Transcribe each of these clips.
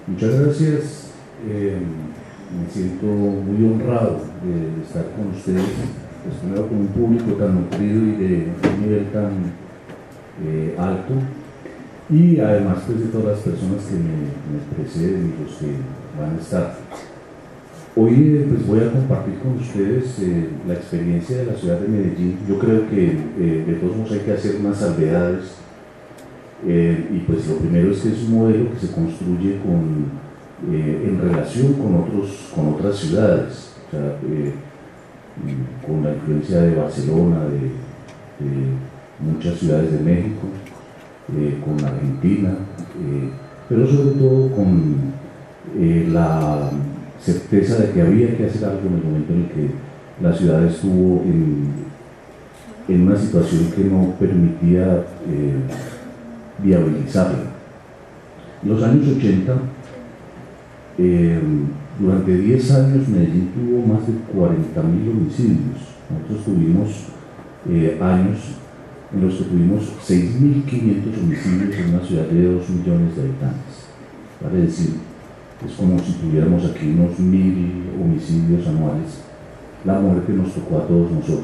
Muchas gracias. Me siento muy honrado de estar con ustedes, pues primero con un público tan nutrido y de un nivel tan alto, y además pues, de todas las personas que me preceden y los que van a estar. Hoy pues, voy a compartir con ustedes la experiencia de la ciudad de Medellín. Yo creo que de todos modos hay que hacer unas salvedades. Y pues lo primero es que es un modelo que se construye en relación con otras ciudades, o sea, con la influencia de Barcelona, de muchas ciudades de México, con Argentina, pero sobre todo con la certeza de que había que hacer algo en el momento en el que la ciudad estuvo en una situación que no permitía viabilizarla. En los años 80, durante 10 años Medellín tuvo más de 40.000 homicidios. Nosotros tuvimos años en los que tuvimos 6.500 homicidios en una ciudad de 2 millones de habitantes. Vale decir, es como si tuviéramos aquí unos 1.000 homicidios anuales, la muerte nos tocó a todos nosotros,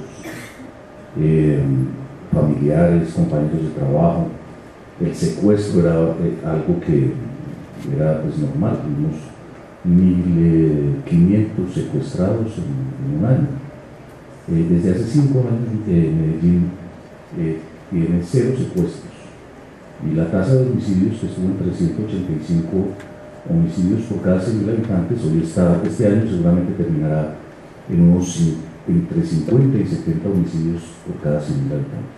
familiares, compañeros de trabajo. El secuestro era algo que era pues, normal. Tuvimos 1.500 secuestrados en un año. Desde hace 5 años Medellín tiene 0 secuestros, y la tasa de homicidios, que estuvo en 385 homicidios por cada 100.000 habitantes, hoy este año seguramente terminará en entre 50 y 70 homicidios por cada 100.000 habitantes.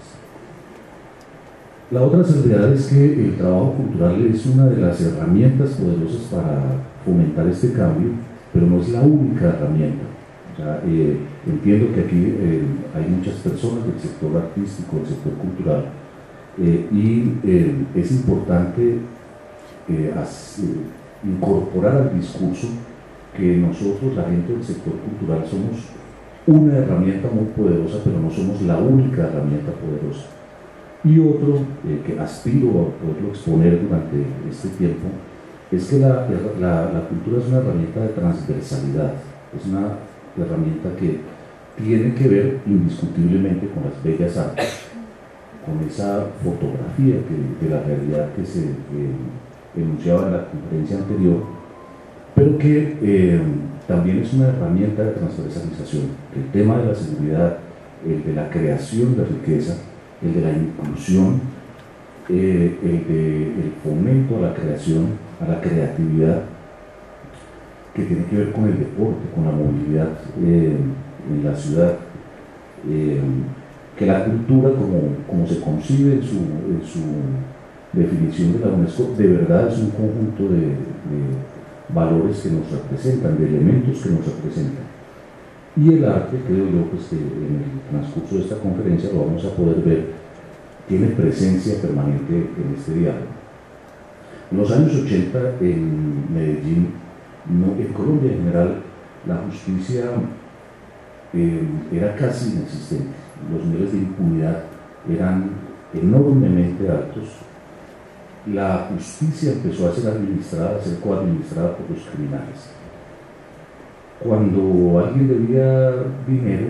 La otra salvedad es que el trabajo cultural es una de las herramientas poderosas para fomentar este cambio, pero no es la única herramienta. O sea, entiendo que aquí hay muchas personas del sector artístico, del sector cultural, y es importante incorporar al discurso que nosotros, la gente del sector cultural, somos una herramienta muy poderosa, pero no somos la única herramienta poderosa. Y otro que aspiro a poderlo exponer durante este tiempo es que la cultura es una herramienta de transversalidad, es una herramienta que tiene que ver indiscutiblemente con las bellas artes, con esa fotografía de la realidad que se enunciaba en la conferencia anterior, pero que también es una herramienta de transversalización. El tema de la seguridad, el de la creación de riqueza, el de la inclusión, el fomento a la creación, a la creatividad, que tiene que ver con el deporte, con la movilidad en la ciudad, que la cultura, como se concibe en su definición de la UNESCO, de verdad es un conjunto de valores que nos representan, de elementos que nos representan. Y el arte, creo yo, pues que en el transcurso de esta conferencia lo vamos a poder ver, tiene presencia permanente en este diálogo. En los años 80 en Medellín, en Colombia en general, la justicia era casi inexistente. Los niveles de impunidad eran enormemente altos. La justicia empezó a ser administrada, a ser coadministrada por los criminales. Cuando alguien debía dinero,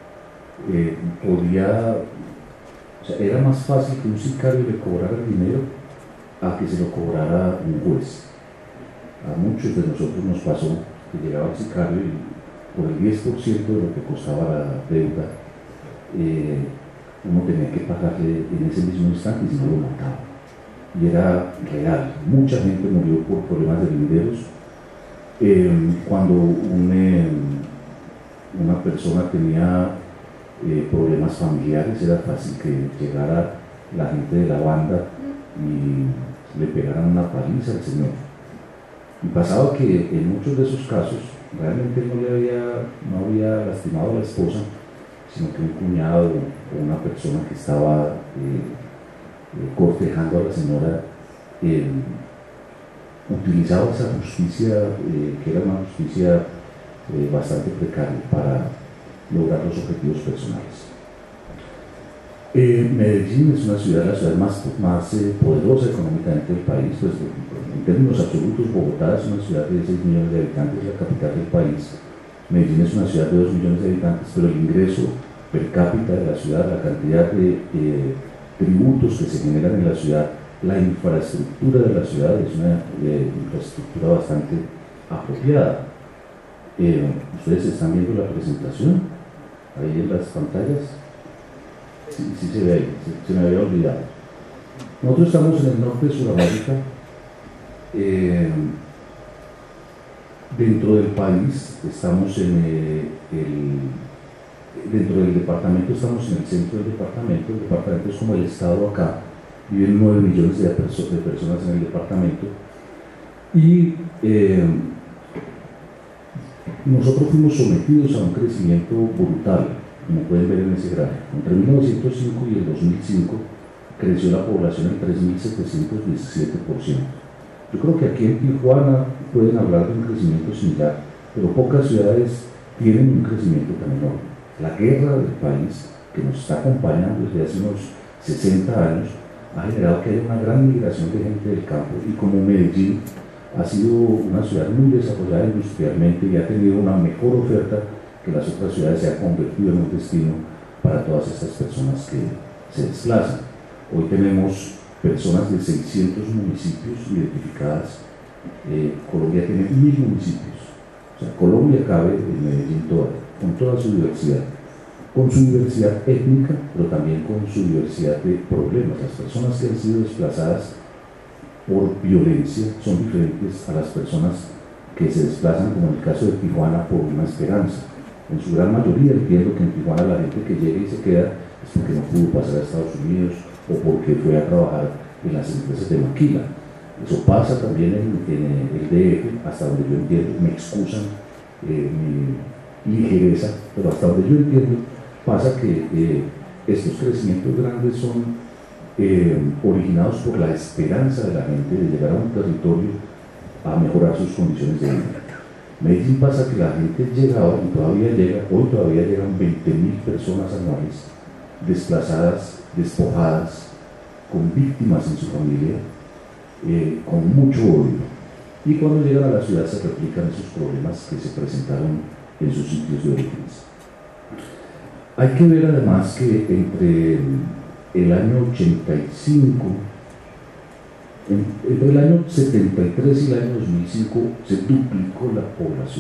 era más fácil que un sicario le cobrara el dinero a que se lo cobrara un juez. A muchos de nosotros nos pasó que llegaba el sicario y por el 10% de lo que costaba la deuda, uno tenía que pagarle en ese mismo instante y si no lo mataba. Y era real. Mucha gente murió por problemas de linderos. Cuando una persona tenía problemas familiares, era fácil que llegara la gente de la banda y le pegaran una paliza al señor. Y pasaba que en muchos de esos casos realmente no había lastimado a la esposa, sino que un cuñado o una persona que estaba cortejando a la señora utilizaba esa justicia, que era una justicia bastante precaria, para lograr los objetivos personales. Medellín es una ciudad, la ciudad más poderosa económicamente del país, pues en términos absolutos Bogotá es una ciudad de 6 millones de habitantes, la capital del país. Medellín es una ciudad de 2 millones de habitantes, pero el ingreso per cápita de la ciudad, la cantidad de tributos que se generan en la ciudad, la infraestructura de la ciudad es una infraestructura bastante apropiada. Ustedes están viendo la presentación ahí en las pantallas. Sí se ve ahí, se me había olvidado. Nosotros estamos en el norte de Sudamérica. Dentro del país estamos dentro del departamento estamos en el centro del departamento. El departamento es como el estado acá, viven 9 millones de personas en el departamento y nosotros fuimos sometidos a un crecimiento brutal, como pueden ver en ese gráfico. Entre 1905 y el 2005 creció la población en 3.717%. Yo creo que aquí en Tijuana pueden hablar de un crecimiento similar, pero pocas ciudades tienen un crecimiento tan enorme. La guerra del país, que nos está acompañando desde hace unos 60 años, ha generado que haya una gran migración de gente del campo, y como Medellín ha sido una ciudad muy desarrollada industrialmente y ha tenido una mejor oferta que las otras ciudades, se ha convertido en un destino para todas estas personas que se desplazan. Hoy tenemos personas de 600 municipios identificadas. Colombia tiene 1000 municipios. O sea, Colombia cabe en Medellín toda, con toda su diversidad, con su diversidad étnica, pero también con su diversidad de problemas. Las personas que han sido desplazadas por violencia son diferentes a las personas que se desplazan, como en el caso de Tijuana, por una esperanza. En su gran mayoría entiendo que en Tijuana la gente que llega y se queda es porque no pudo pasar a Estados Unidos o porque fue a trabajar en las empresas de maquila. Eso pasa también en el DF, hasta donde yo entiendo, me excusan mi ligereza, pero hasta donde yo entiendo pasa que estos crecimientos grandes son originados por la esperanza de la gente de llegar a un territorio a mejorar sus condiciones de vida. Medellín pasa que la gente llegaba y todavía llega, hoy todavía llegan 20.000 personas anuales desplazadas, despojadas, con víctimas en su familia, con mucho odio. Y cuando llegan a la ciudad se replican esos problemas que se presentaron en sus sitios de orígenes. Hay que ver además que entre el año 85, entre el año 73 y el año 2005 se duplicó la población.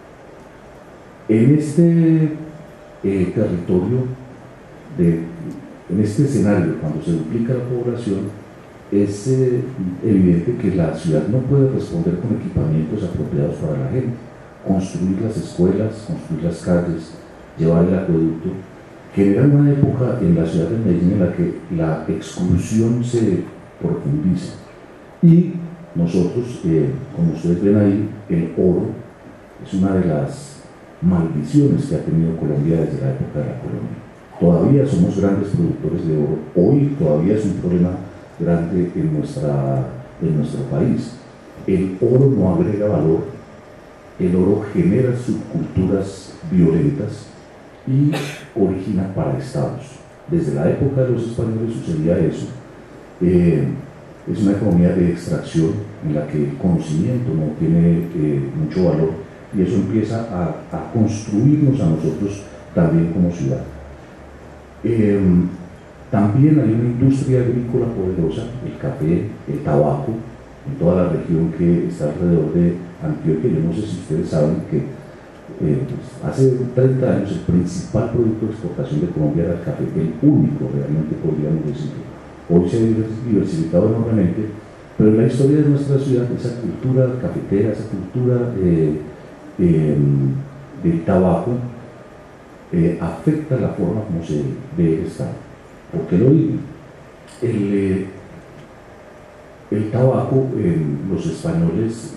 En este territorio, en este escenario, cuando se duplica la población, es evidente que la ciudad no puede responder con equipamientos apropiados para la gente. Construir las escuelas, construir las calles, llevar el acueducto, genera una época en la ciudad de Medellín en la que la exclusión se profundiza. Y nosotros, como ustedes ven ahí, el oro es una de las maldiciones que ha tenido Colombia desde la época de la colonia. Todavía somos grandes productores de oro, hoy todavía es un problema grande en nuestro país. El oro no agrega valor, el oro genera subculturas violentas y origina paraestados. Desde la época de los españoles sucedía eso. Es una economía de extracción en la que el conocimiento no tiene mucho valor, y eso empieza a construirnos a nosotros también como ciudad. También hay una industria agrícola poderosa, el café, el tabaco, en toda la región que está alrededor de Antioquia. Yo no sé si ustedes saben que hace 30 años el principal producto de exportación de Colombia era el café, el único realmente, podríamos decirlo. Hoy se ha diversificado enormemente, pero en la historia de nuestra ciudad, esa cultura cafetera, esa cultura del tabaco, afecta la forma como se ve el Estado. ¿Por qué lo digo? El tabaco, los españoles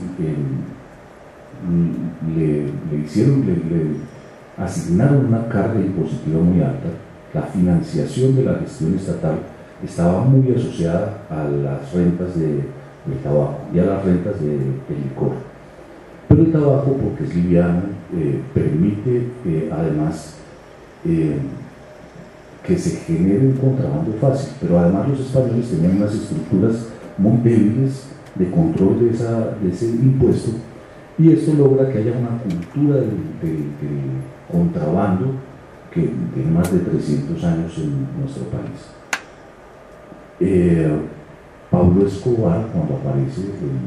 le asignaron una carga impositiva muy alta. La financiación de la gestión estatal estaba muy asociada a las rentas del tabaco y a las rentas del licor. Pero el tabaco, porque es liviano, permite además que se genere un contrabando fácil, pero además los españoles tenían unas estructuras muy débiles de control de ese impuesto, y esto logra que haya una cultura del contrabando que tiene más de 300 años en nuestro país. Pablo Escobar, cuando aparece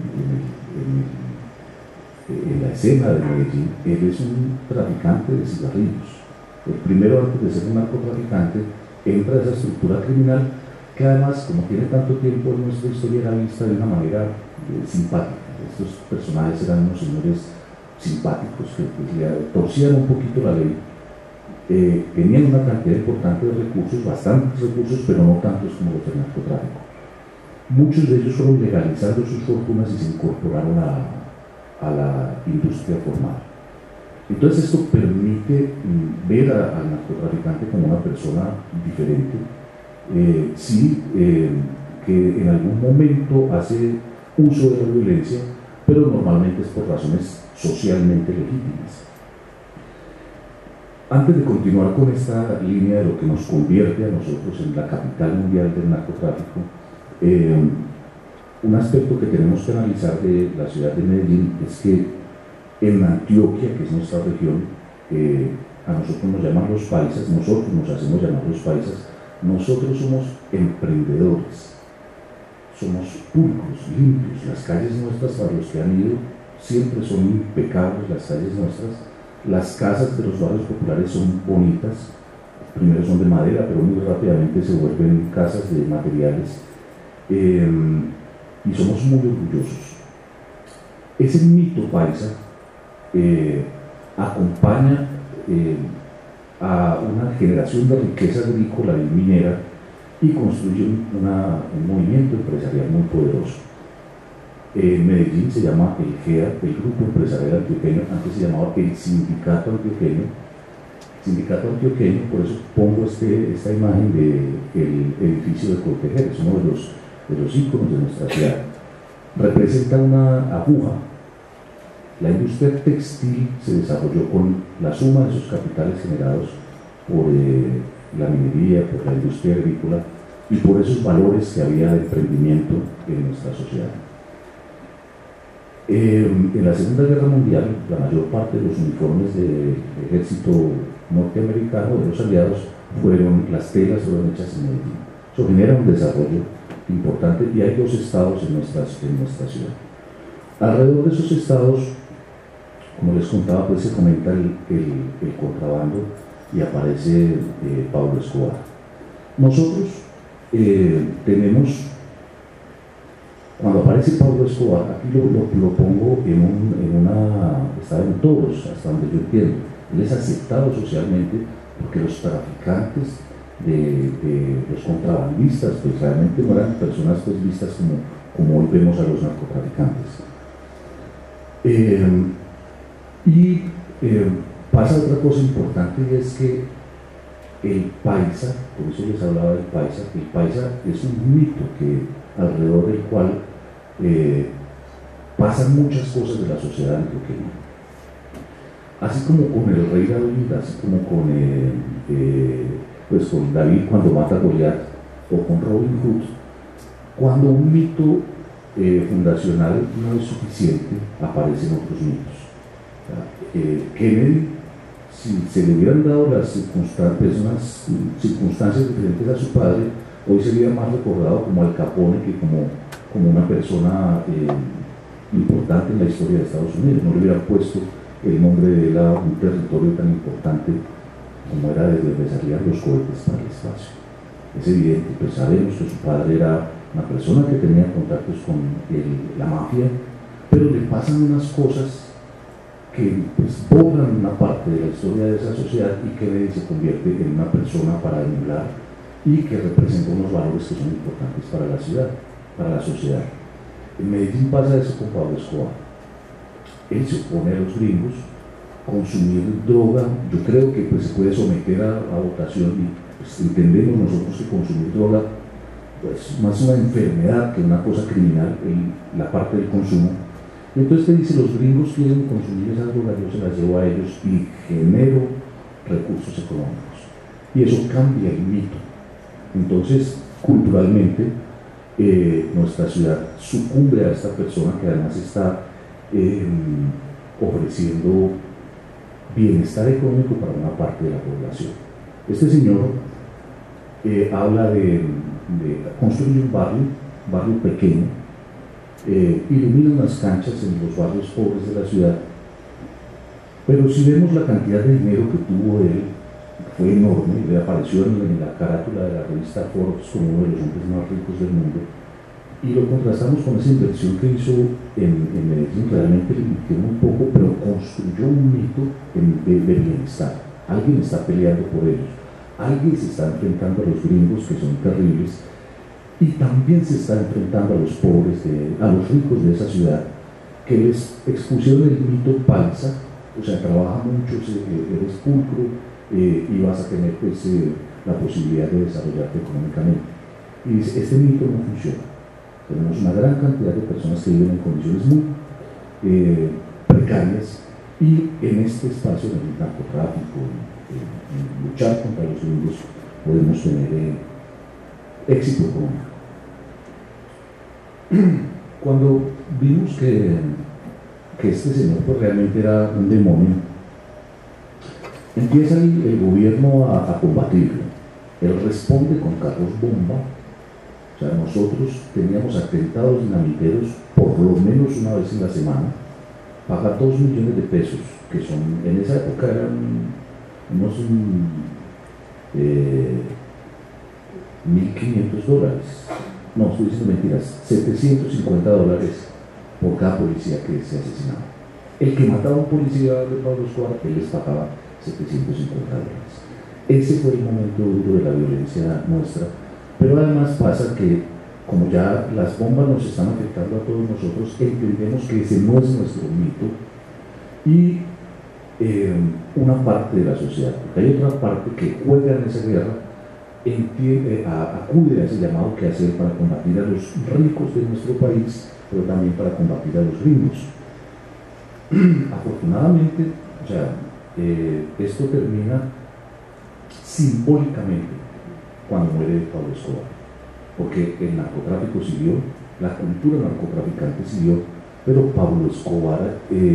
en la escena de Medellín, él es un traficante de cigarrillos. El primero, antes de ser un narcotraficante, entra a esa estructura criminal que además, como tiene tanto tiempo en nuestra historia, era vista de una manera simpática. Estos personajes eran unos señores simpáticos que le torcían un poquito la ley, tenían una cantidad importante de recursos, bastantes recursos, pero no tantos como los del narcotráfico. Muchos de ellos fueron legalizando sus fortunas y se incorporaron a la industria formal. Entonces esto permite ver al narcotraficante como una persona diferente, sí, que en algún momento hace uso de la violencia, pero normalmente es por razones socialmente legítimas. Antes de continuar con esta línea de lo que nos convierte a nosotros en la capital mundial del narcotráfico, un aspecto que tenemos que analizar de la ciudad de Medellín es que en Antioquia, que es nuestra región, a nosotros nos llaman los paisas, nosotros nos hacemos llamar los paisas, nosotros somos emprendedores, somos pulcros, limpios. Las calles nuestras, para los que han ido, siempre son impecables las calles nuestras. Las casas de los barrios populares son bonitas, primero son de madera, pero muy rápidamente se vuelven casas de materiales, y somos muy orgullosos. Ese mito paisa acompaña a una generación de riqueza agrícola y minera y construye un movimiento empresarial muy poderoso. Medellín se llama el GEA, el Grupo Empresarial Antioqueño, antes se llamaba el Sindicato Antioqueño. Sindicato Antioqueño, por eso pongo esta imagen del edificio de Coltejer, es uno de los íconos de nuestra ciudad. Representa una aguja. La industria textil se desarrolló con la suma de sus capitales generados por la minería, por la industria agrícola y por esos valores que había de emprendimiento en nuestra sociedad. En la Segunda Guerra Mundial, la mayor parte de los uniformes del ejército norteamericano, de los aliados, las telas fueron hechas en Medellín. Eso genera un desarrollo importante y hay 2 estados en nuestra ciudad. Alrededor de esos estados, como les contaba, pues se fomenta el contrabando y aparece Pablo Escobar. Nosotros tenemos, cuando aparece Pablo Escobar, aquí lo pongo está en todos, hasta donde yo entiendo, él es aceptado socialmente porque los traficantes de los contrabandistas pues realmente no eran personas pues vistas como hoy vemos a los narcotraficantes. Pasa otra cosa importante, y es que el paisa, por eso les hablaba del paisa, el paisa es un mito alrededor del cual pasan muchas cosas de la sociedad antioqueña. Así como con el rey David, así como con David cuando mata a Goliat, o con Robin Hood, cuando un mito fundacional no es suficiente, aparecen otros mitos. Kennedy, si se le hubieran dado unas circunstancias diferentes a su padre, hoy sería más recordado como Al Capone que como una persona importante en la historia de Estados Unidos. No le hubieran puesto el nombre de él a un territorio tan importante como era desde donde salían los cohetes para el espacio. Es evidente, pues sabemos que su padre era una persona que tenía contactos con la mafia, pero le pasan unas cosas que pues borran una parte de la historia de esa sociedad, y Kennedy se convierte en una persona para emular y que representa unos valores que son importantes para la ciudad, para la sociedad. En Medellín pasa eso con Pablo Escobar. Él se opone a los gringos, consumir droga, yo creo que pues se puede someter a votación, y pues entendemos nosotros que consumir droga pues más una enfermedad que una cosa criminal, la parte del consumo. Entonces te dice, los gringos quieren consumir esas drogas, yo se las llevo a ellos y genero recursos económicos. y eso cambia el mito. Entonces, culturalmente, nuestra ciudad sucumbe a esta persona que además está ofreciendo bienestar económico para una parte de la población. Este señor habla de construir un barrio pequeño, ilumina unas canchas en los barrios pobres de la ciudad, pero si vemos la cantidad de dinero que tuvo él, fue enorme, le apareció en la carátula de la revista Forbes como uno de los hombres más ricos del mundo, y lo contrastamos con esa inversión que hizo en Medellín. Realmente le invirtió muy poco, pero construyó un mito de bienestar. Alguien está peleando por ellos, alguien se está enfrentando a los gringos, que son terribles, y también se está enfrentando a los pobres, a los ricos de esa ciudad, que les expusieron el mito paisa, o sea, trabaja mucho, eres pulcro, y vas a tener pues, la posibilidad de desarrollarte económicamente. Y dice, este mito no funciona. Tenemos una gran cantidad de personas que viven en condiciones muy precarias, y en este espacio del narcotráfico, en luchar contra los gringos, podemos tener éxito económico. Cuando vimos que este señor pues, realmente era un demonio, empieza el gobierno a combatirlo. Él responde con carros bomba. O sea, nosotros teníamos atentados dinamiteros por lo menos una vez en la semana. Paga 2 millones de pesos, que son, en esa época eran unos $1.500. No, estoy diciendo mentiras, $750 por cada policía que se asesinaba. El que mataba a un policía de Pablo Escobar, él les pagaba $750. Ese fue el momento duro de la violencia nuestra, pero además pasa que, como ya las bombas nos están afectando a todos nosotros, entendemos que ese no es nuestro mito, y una parte de la sociedad, porque hay otra parte que juega en esa guerra, acude a ese llamado que hacer para combatir a los ricos de nuestro país, pero también para combatir a los gringos. Afortunadamente, o sea, esto termina simbólicamente cuando muere Pablo Escobar, porque el narcotráfico siguió, la cultura narcotraficante siguió, pero Pablo Escobar,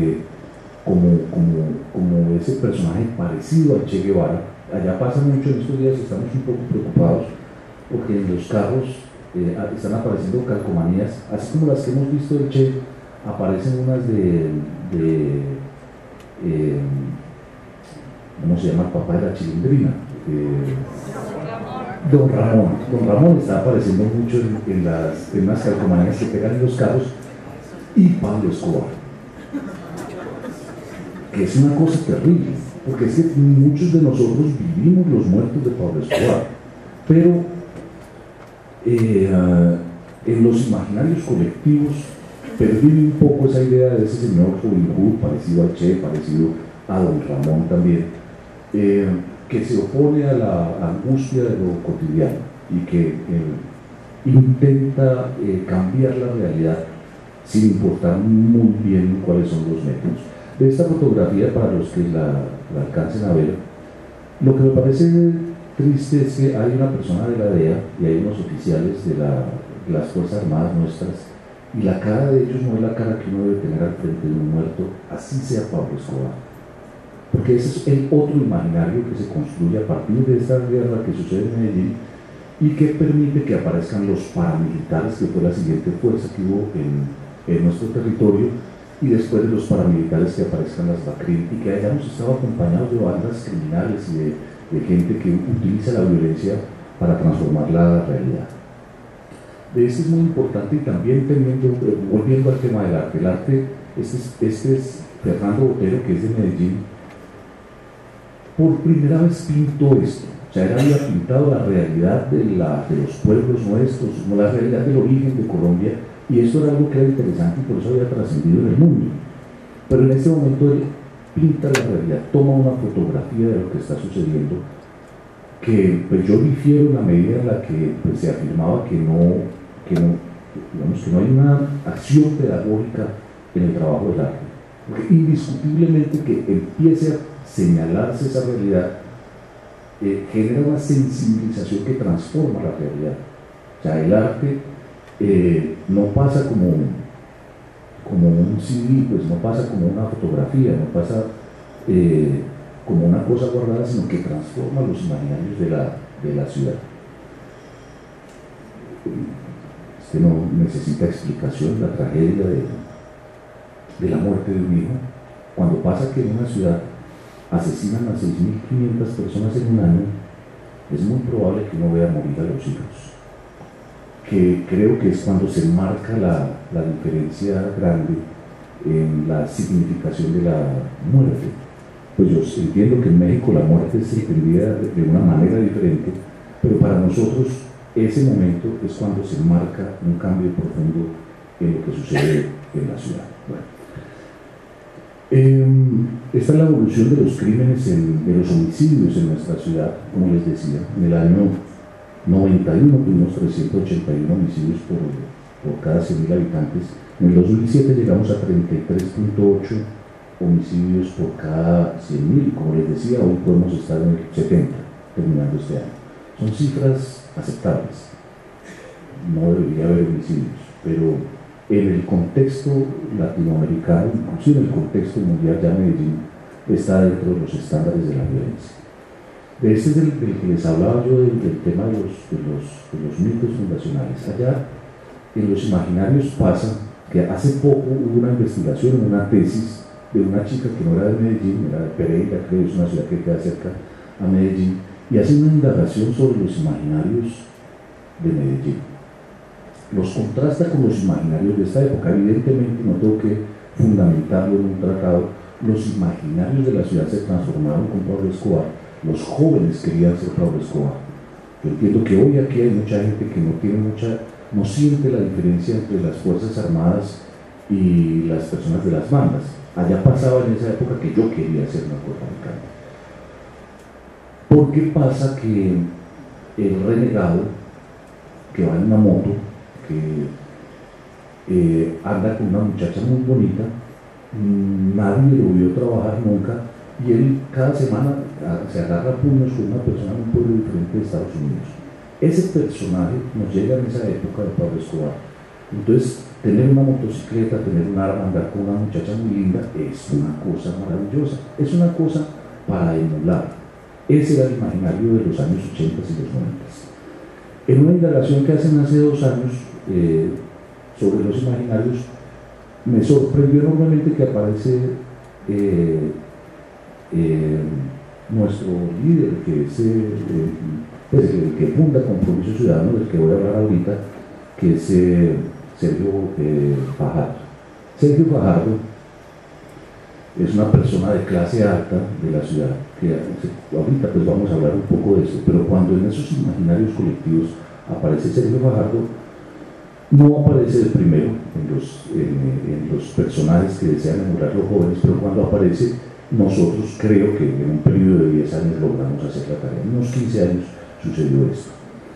como ese personaje parecido a Che Guevara, allá pasa mucho en estos días, estamos un poco preocupados porque en los carros están apareciendo calcomanías, así como las que hemos visto de Che, aparecen unas ¿cómo se llama el papá de la Chilindrina? Don Ramón está apareciendo mucho en las calcomanías que pegan en los carros, y Pablo Escobar, que es una cosa terrible, porque es que muchos de nosotros vivimos los muertos de Pablo Escobar, pero en los imaginarios colectivos pervive un poco esa idea de ese señor Robin Hood, parecido a Che, parecido a don Ramón también, que se opone a la angustia de lo cotidiano y que intenta cambiar la realidad sin importar muy bien cuáles son los métodos. De esta fotografía, para los que la alcancen a ver, lo que me parece triste es que hay una persona de la DEA y hay unos oficiales de las Fuerzas Armadas nuestras, y la cara de ellos no es la cara que uno debe tener al frente de un muerto, así sea Pablo Escobar, porque ese es el otro imaginario que se construye a partir de esta guerra que sucede en Medellín y que permite que aparezcan los paramilitares, que fue la siguiente fuerza que hubo en nuestro territorio, y después de los paramilitares que aparezcan las BACRIM, y que hayamos estado acompañados de bandas criminales y de gente que utiliza la violencia para transformar la realidad. De esto es muy importante, y también volviendo al tema del arte. El arte, este es Fernando Botero, que es de Medellín, por primera vez pintó esto. O sea, él había pintado la realidad de los pueblos nuestros, como la realidad del origen de Colombia, y esto era algo que era interesante y por eso había trascendido en el mundo. Pero en este momento él pinta la realidad, toma una fotografía de lo que está sucediendo, que pues yo difiero en la medida en la que pues, se afirmaba que no hay una acción pedagógica en el trabajo del arte, porque indiscutiblemente que empiece a señalarse esa realidad genera una sensibilización que transforma la realidad. O sea, el arte no pasa como un CD, pues no pasa como una fotografía, no pasa como una cosa guardada, sino que transforma los imaginarios de la ciudad. Este no necesita explicación, la tragedia de la muerte de un hijo. Cuando pasa que en una ciudad asesinan a 6.500 personas en un año, es muy probable que uno vea morir a los hijos. Que creo que es cuando se marca la diferencia grande en la significación de la muerte. Pues yo entiendo que en México la muerte se entendía de una manera diferente, pero para nosotros ese momento es cuando se marca un cambio profundo en lo que sucede en la ciudad. Bueno. Esta es la evolución de los crímenes, de los homicidios en nuestra ciudad, como les decía. En el año 91 tuvimos 381 homicidios por cada 100.000 habitantes. En el 2007 llegamos a 33.8 homicidios por cada 100.000. Como les decía, hoy podemos estar en el 70, terminando este año. Son cifras aceptables. No debería haber homicidios, pero en el contexto latinoamericano, inclusive en el contexto mundial, ya Medellín está dentro de los estándares de la violencia. Este es el que les hablaba yo del tema de los mitos fundacionales. Allá, en los imaginarios pasa que hace poco hubo una investigación, una tesis de una chica que no era de Medellín, era de Pereira, creo que es una ciudad que queda cerca a Medellín, y hace una indagación sobre los imaginarios de Medellín. Los contrasta con los imaginarios de esta época. Evidentemente no tengo que fundamentarlo en un tratado. Los imaginarios de la ciudad se transformaron con Pablo Escobar. Los jóvenes querían ser Pablo Escobar. Yo entiendo que hoy aquí hay mucha gente que no siente la diferencia entre las Fuerzas Armadas y las personas de las bandas. Allá pasaba en esa época que yo quería ser narcotraficante. ¿Por qué pasa que el renegado que va en una moto, que anda con una muchacha muy bonita, nadie lo vio trabajar nunca, y él cada semana se agarra a puños con una persona en un pueblo diferente de Estados Unidos? Ese personaje nos llega en esa época de Pablo Escobar. Entonces, tener una motocicleta, tener un arma, andar con una muchacha muy linda, es una cosa maravillosa, es una cosa para emular. Ese era el imaginario de los años 80 y los 90. En una indagación que hacen hace 2 años sobre los imaginarios, me sorprendió enormemente que aparece nuestro líder, que es el que funda Compromiso Ciudadano, del que voy a hablar ahorita, que es Sergio Fajardo. Sergio Fajardo es una persona de clase alta de la ciudad, que ahorita pues vamos a hablar un poco de eso, pero cuando en esos imaginarios colectivos aparece Sergio Fajardo, no aparece de primero en los personajes que desean emular los jóvenes, pero cuando aparece, nosotros creo que en un periodo de 10 años logramos hacer la tarea. En unos 15 años sucedió esto.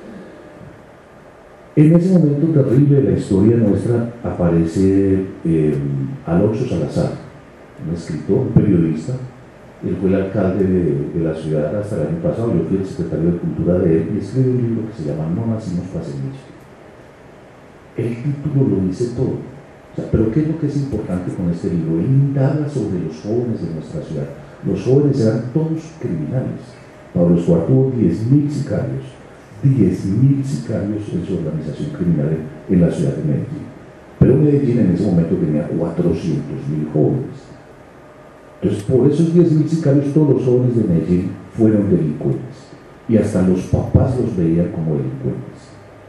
En ese momento terrible de la historia nuestra aparece Alonso Salazar, un escritor, un periodista. Él fue el alcalde de la ciudad hasta el año pasado. Yo fui el secretario de Cultura de él y escribió un libro que se llama No nacimos para semilla. El título lo dice todo. O sea, pero ¿qué es lo que es importante con este libro? Él indaga sobre los jóvenes de nuestra ciudad. Los jóvenes eran todos criminales. Pablo Escobar tuvo 10.000 sicarios. 10.000 sicarios en su organización criminal en la ciudad de Medellín. Pero Medellín en ese momento tenía 400.000 jóvenes. Entonces, por esos 10.000 sicarios, todos los jóvenes de Medellín fueron delincuentes. Y hasta los papás los veían como delincuentes.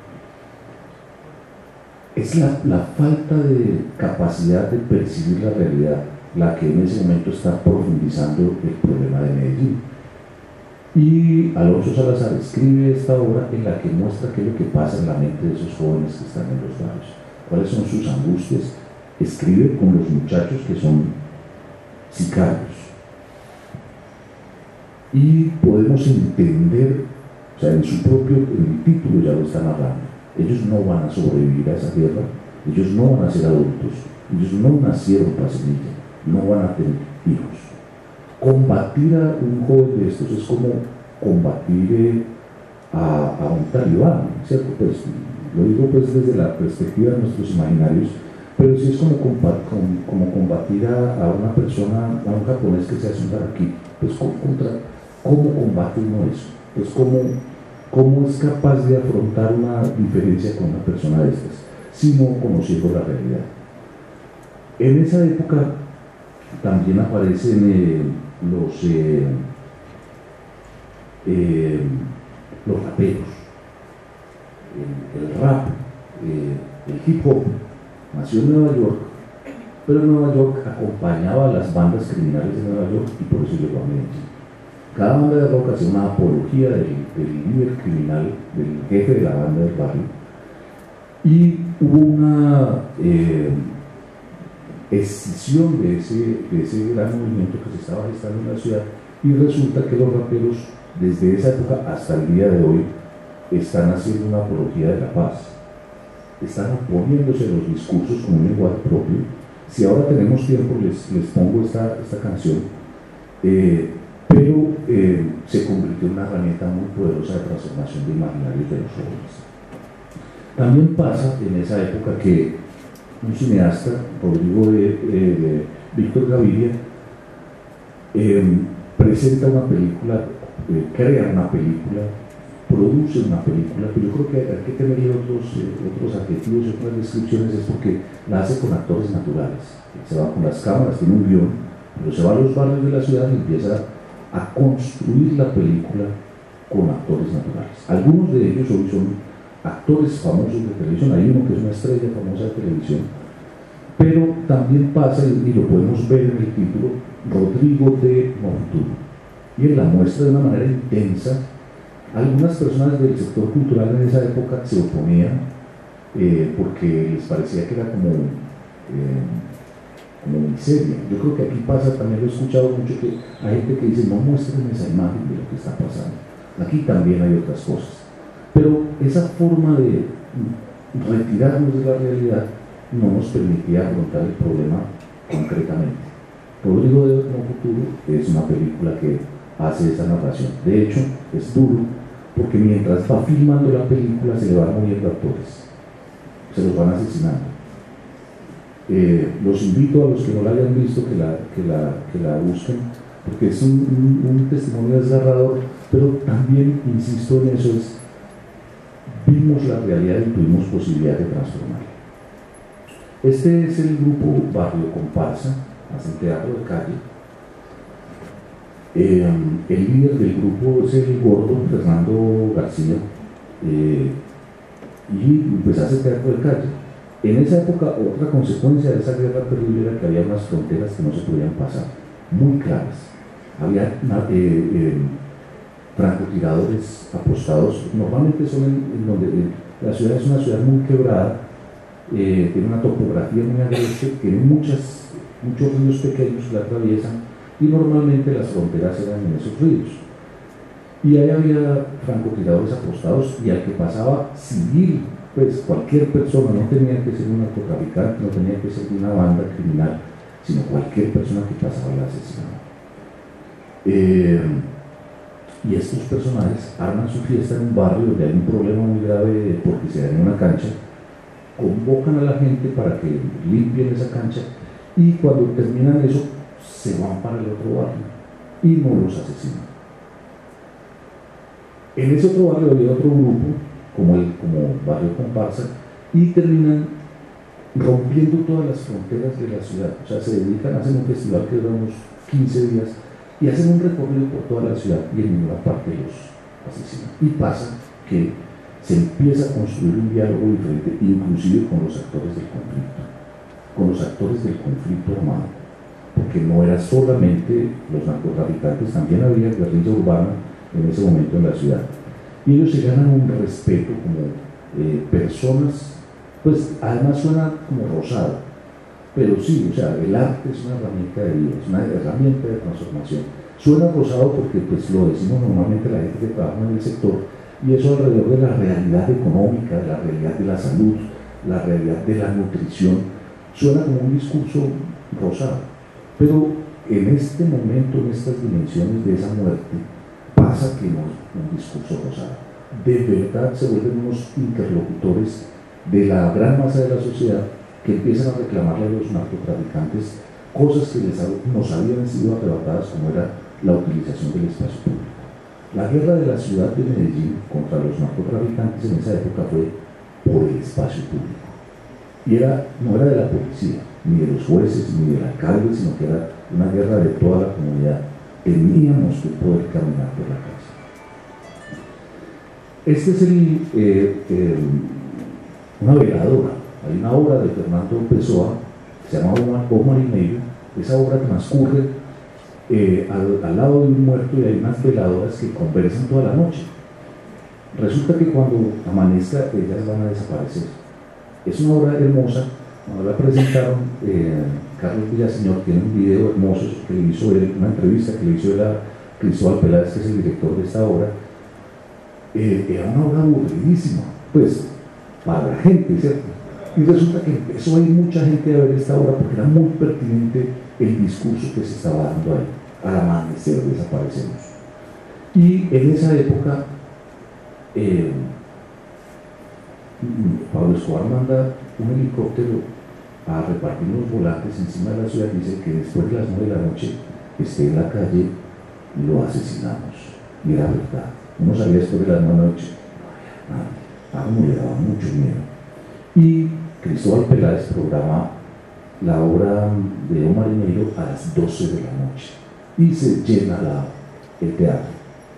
Es la falta de capacidad de percibir la realidad la que en ese momento está profundizando el problema de Medellín. Y Alonso Salazar escribe esta obra en la que muestra qué es lo que pasa en la mente de esos jóvenes que están en los barrios, cuáles son sus angustias. Escribe con los muchachos que son sicarios. Y podemos entender, o sea, en el título ya lo está narrando. Ellos no van a sobrevivir a esa guerra, ellos no van a ser adultos, ellos no nacieron para semilla, no van a tener hijos. Combatir a un joven de estos es como combatir a un talibán, ¿cierto? Pues, lo digo pues desde la perspectiva de nuestros imaginarios, pero sí es como combatir a una persona, a un japonés que se hace un harakiri, pues ¿cómo combate uno eso? Pues ¿cómo es capaz de afrontar una diferencia con una persona de estas, si no conociendo la realidad? En esa época también aparecen los raperos, el rap, el hip hop. Nació en Nueva York, pero en Nueva York acompañaba a las bandas criminales de Nueva York y por eso llegó a Medellín. Cada banda de rock hacía una apología del líder criminal, del jefe de la banda del barrio, y hubo una escisión de ese gran movimiento que se estaba gestando en la ciudad, y resulta que los raperos desde esa época hasta el día de hoy están haciendo una apología de la paz, están oponiéndose a los discursos con un lenguaje propio. Si ahora tenemos tiempo les pongo esta canción, pero se convirtió en una herramienta muy poderosa de transformación de imaginarios de los jóvenes. También pasa en esa época que un cineasta, Rodrigo Víctor Gaviria, presenta una película, crea una película, produce una película, pero yo creo que hay que tener otros adjetivos y otras descripciones, es porque la hace con actores naturales. Se va con las cámaras, tiene un guión, pero se va a los barrios de la ciudad y empieza a construir la película con actores naturales. Algunos de ellos hoy son actores famosos de televisión, hay uno que es una estrella famosa de televisión, pero también pasa, y lo podemos ver en el título, Rodrigo de Monturo, y él la muestra de una manera intensa. Algunas personas del sector cultural en esa época se oponían porque les parecía que era como miseria. Yo creo que aquí pasa, también lo he escuchado mucho, que hay gente que dice, no muestren esa imagen de lo que está pasando. Aquí también hay otras cosas. Pero esa forma de retirarnos de la realidad no nos permitía afrontar el problema concretamente. Rodrigo de Futuro es una película que hace esa narración. De hecho, es duro, porque mientras va filmando la película se le van muriendo actores, se los van asesinando. Los invito a los que no la hayan visto que la busquen, porque es un testimonio desgarrador, pero también, insisto en eso, vimos la realidad y tuvimos posibilidad de transformarla. Este es el grupo Barrio Comparsa, hacen teatro de calle. El líder del grupo es el gordo Fernando García, y pues hace teatro de calle. En esa época, otra consecuencia de esa guerra terrible era que había unas fronteras que no se podían pasar, muy claras. Había francotiradores apostados, normalmente son en donde la ciudad es una ciudad muy quebrada, tiene una topografía muy agreste, tiene muchos ríos pequeños que la atraviesan, y normalmente las fronteras eran en esos ríos. Y ahí había francotiradores apostados, y al que pasaba civil, pues cualquier persona, no tenía que ser un narcotraficante, no tenía que ser una banda criminal, sino cualquier persona que pasaba la asesinaba. Y estos personajes arman su fiesta en un barrio donde hay un problema muy grave porque se da en una cancha, convocan a la gente para que limpien esa cancha, y cuando terminan eso se van para el otro barrio y no los asesinan. En ese otro barrio había otro grupo, como Barrio Comparsa, y terminan rompiendo todas las fronteras de la ciudad. O sea, se dedican, hacen un festival que dura unos 15 días y hacen un recorrido por toda la ciudad y en ninguna parte los asesinan. Y pasa que se empieza a construir un diálogo diferente, inclusive con los actores del conflicto armado, porque no era solamente los narcotraficantes, también había guerrilla urbana en ese momento en la ciudad, y ellos se ganan un respeto como personas. Pues además suena como rosado, pero sí, o sea, el arte es una herramienta de vida, es una herramienta de transformación. Suena rosado porque pues lo decimos normalmente la gente que trabaja en el sector, y eso alrededor de la realidad económica, de la realidad de la salud, la realidad de la nutrición, suena como un discurso rosado. Pero en este momento, en estas dimensiones de esa muerte, pasa pasa que no es un discurso rosado. De verdad se vuelven unos interlocutores de la gran masa de la sociedad que empiezan a reclamarle a los narcotraficantes cosas que nos habían sido arrebatadas, como era la utilización del espacio público. La guerra de la ciudad de Medellín contra los narcotraficantes en esa época fue por el espacio público. Y no era de la policía, ni de los jueces, ni del alcalde, sino que era una guerra de toda la comunidad. Teníamos que poder caminar por la calle. Este es una veladora. Hay una obra de Fernando Pessoa que se llama O Marinero. Esa obra transcurre al lado de un muerto y hay unas veladoras que conversan toda la noche. Resulta que cuando amanezca ellas van a desaparecer. Es una obra hermosa. Cuando la presentaron, Carlos Villaseñor tiene un video hermoso que le hizo él, una entrevista que le hizo él a Cristóbal Peláez, que es el director de esta obra. Era una obra aburridísima, pues, para la gente, ¿cierto? Y resulta que empezó a ir mucha gente a ver esta obra porque era muy pertinente el discurso que se estaba dando ahí. Al amanecer desaparecemos. Y en esa época, Pablo Escobar manda un helicóptero a repartir los volantes encima de la ciudad. Dice que después de las 9 de la noche esté en la calle, lo asesinamos. Y era verdad. Uno salía después de las 9 de la noche, no había nadie. A uno le daba mucho miedo. Y Cristóbal Peláez programa la obra de O Marinero a las 12 de la noche y se llena el teatro.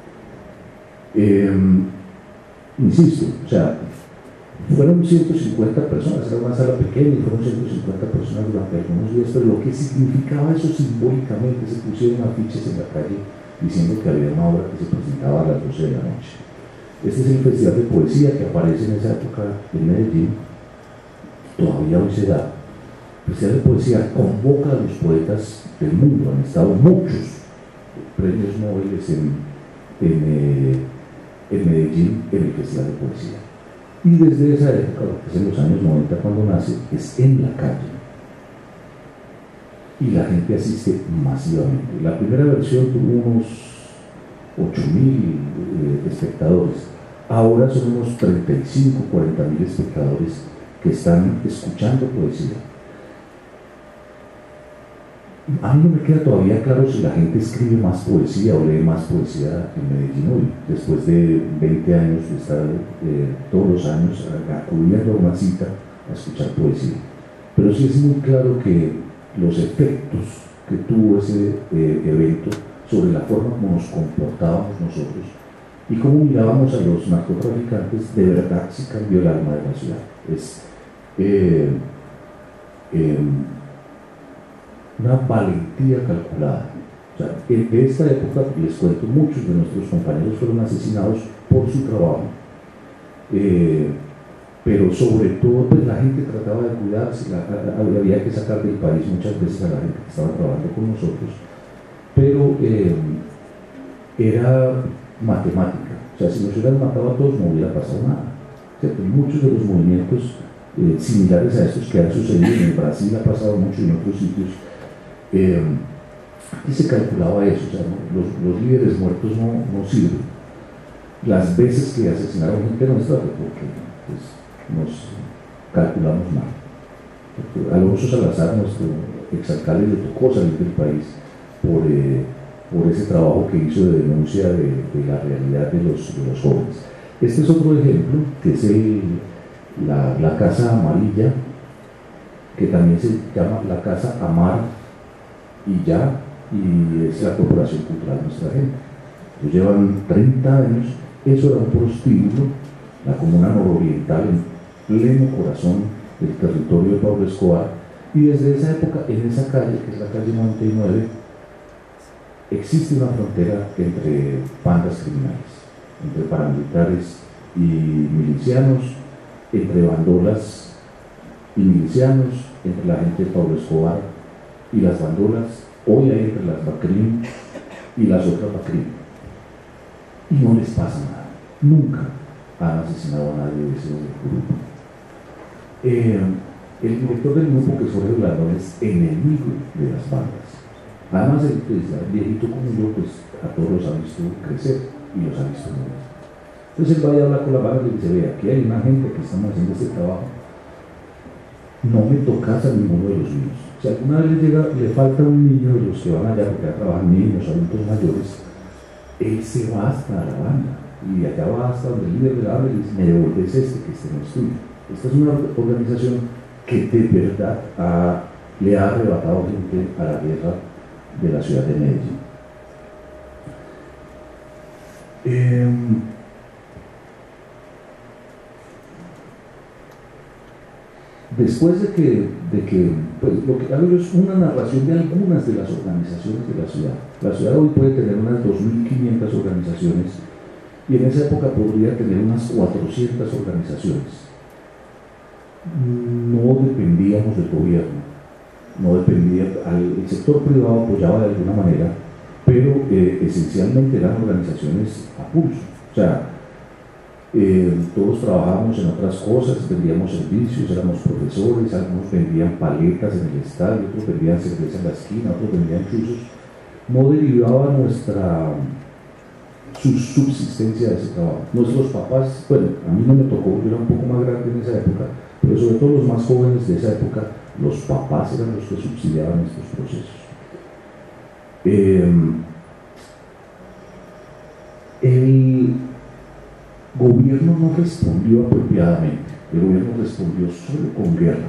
Insisto, o sea, fueron 150 personas, era una sala pequeña y fueron 150 personas durante algunos días, pero lo que significaba eso simbólicamente, se pusieron afiches en la calle diciendo que había una obra que se presentaba a las 12 de la noche. Este es el festival de poesía que aparece en esa época en Medellín, todavía hoy se da. El festival de poesía convoca a los poetas del mundo, han estado muchos premios Nobel en Medellín en el festival de poesía. Y desde esa época, que es en los años 90 cuando nace, es en la calle. Y la gente asiste masivamente. La primera versión tuvo unos 8.000 espectadores. Ahora son unos 35, 40.000 espectadores que están escuchando poesía. A mí no me queda todavía claro si la gente escribe más poesía o lee más poesía en Medellín hoy, después de 20 años de estar todos los años acudiendo a una cita a escuchar poesía. Pero sí es muy claro que los efectos que tuvo ese evento sobre la forma como nos comportábamos nosotros y cómo mirábamos a los narcotraficantes, de verdad sí cambió el alma de la ciudad. Es una valentía calculada. O sea, en esta época, les cuento, muchos de nuestros compañeros fueron asesinados por su trabajo, pero sobre todo pues, la gente trataba de cuidarse, había que sacar del país muchas veces a la gente que estaba trabajando con nosotros, pero era matemática. O sea, si nos hubieran matado a todos no hubiera pasado nada. ¿Cierto? Y muchos de los movimientos similares a estos que han sucedido en Brasil, ha pasado mucho en otros sitios, aquí se calculaba eso, o sea, los líderes muertos no sirven. Las veces que asesinaron gente nuestra fue porque pues, nos calculamos mal. Alonso Salazar, nuestro exalcalde, le tocó salir del país por ese trabajo que hizo de denuncia de la realidad de los jóvenes. Este es otro ejemplo, que es la Casa Amarilla, que también se llama la Casa Amar y es la Corporación Cultural Nuestra Gente. Ellos llevan 30 años, eso era un prostíbulo, la comuna nororiental en pleno corazón del territorio de Pablo Escobar, y desde esa época, en esa calle, que es la calle 99, existe una frontera entre bandas criminales, entre paramilitares y milicianos, entre bandolas y milicianos, entre la gente de Pablo Escobar y las bandolas, hoy hay entre las Bacrim y las otras Bacrim, y no les pasa nada, nunca han asesinado a nadie de ese grupo. El director del grupo, que es Jorge Blandón, es enemigo de las bandas. Además, el viejito como yo, pues a todos los ha visto crecer. y los ha visto morir. Entonces él vaya a hablar con la banda y le dice, vea, aquí hay una gente que estamos haciendo este trabajo, no me tocas a ninguno de los niños. Si alguna vez le falta un niño de los que van allá, porque ya trabajan niños, adultos mayores, él se va hasta la banda, y allá va hasta donde el líder de la banda y dice, me devolves que este no es tuyo. Esta es una organización que de verdad le ha arrebatado gente a la guerra de la ciudad de Medellín. Después de que pues, lo que hago es una narración de algunas de las organizaciones de la ciudad. La ciudad hoy puede tener unas 2.500 organizaciones y en esa época podría tener unas 400 organizaciones. No dependíamos del gobierno, no dependía, el sector privado apoyaba de alguna manera, pero esencialmente eran organizaciones a pulso. O sea, todos trabajábamos en otras cosas, vendíamos servicios, éramos profesores, algunos vendían paletas en el estadio, otros vendían cerveza en la esquina, otros vendían chuzos. No derivaba su subsistencia de ese trabajo. Nuestros papás, bueno, a mí no me tocó, yo era un poco más grande en esa época, pero sobre todo los más jóvenes de esa época, los papás eran los que subsidiaban estos procesos. El gobierno no respondió apropiadamente, el gobierno respondió solo con guerra.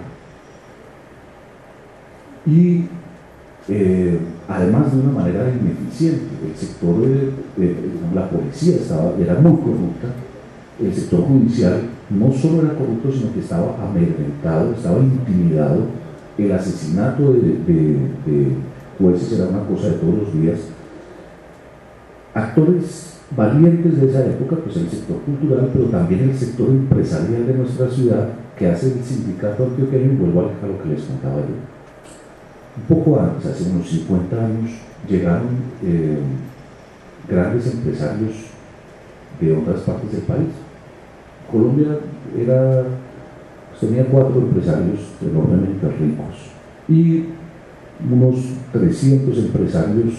Y además de una manera ineficiente, el sector la policía era muy corrupta, el sector judicial no solo era corrupto, sino que estaba amedrentado, estaba intimidado, el asesinato de jueces era una cosa de todos los días. Actores valientes de esa época, pues el sector cultural, pero también el sector empresarial de nuestra ciudad, que hace el sindicato antioqueño, y vuelvo a lo que les contaba yo. Un poco antes, hace unos 50 años, llegaron grandes empresarios de otras partes del país. Colombia tenía 4 empresarios enormemente ricos y unos 300 empresarios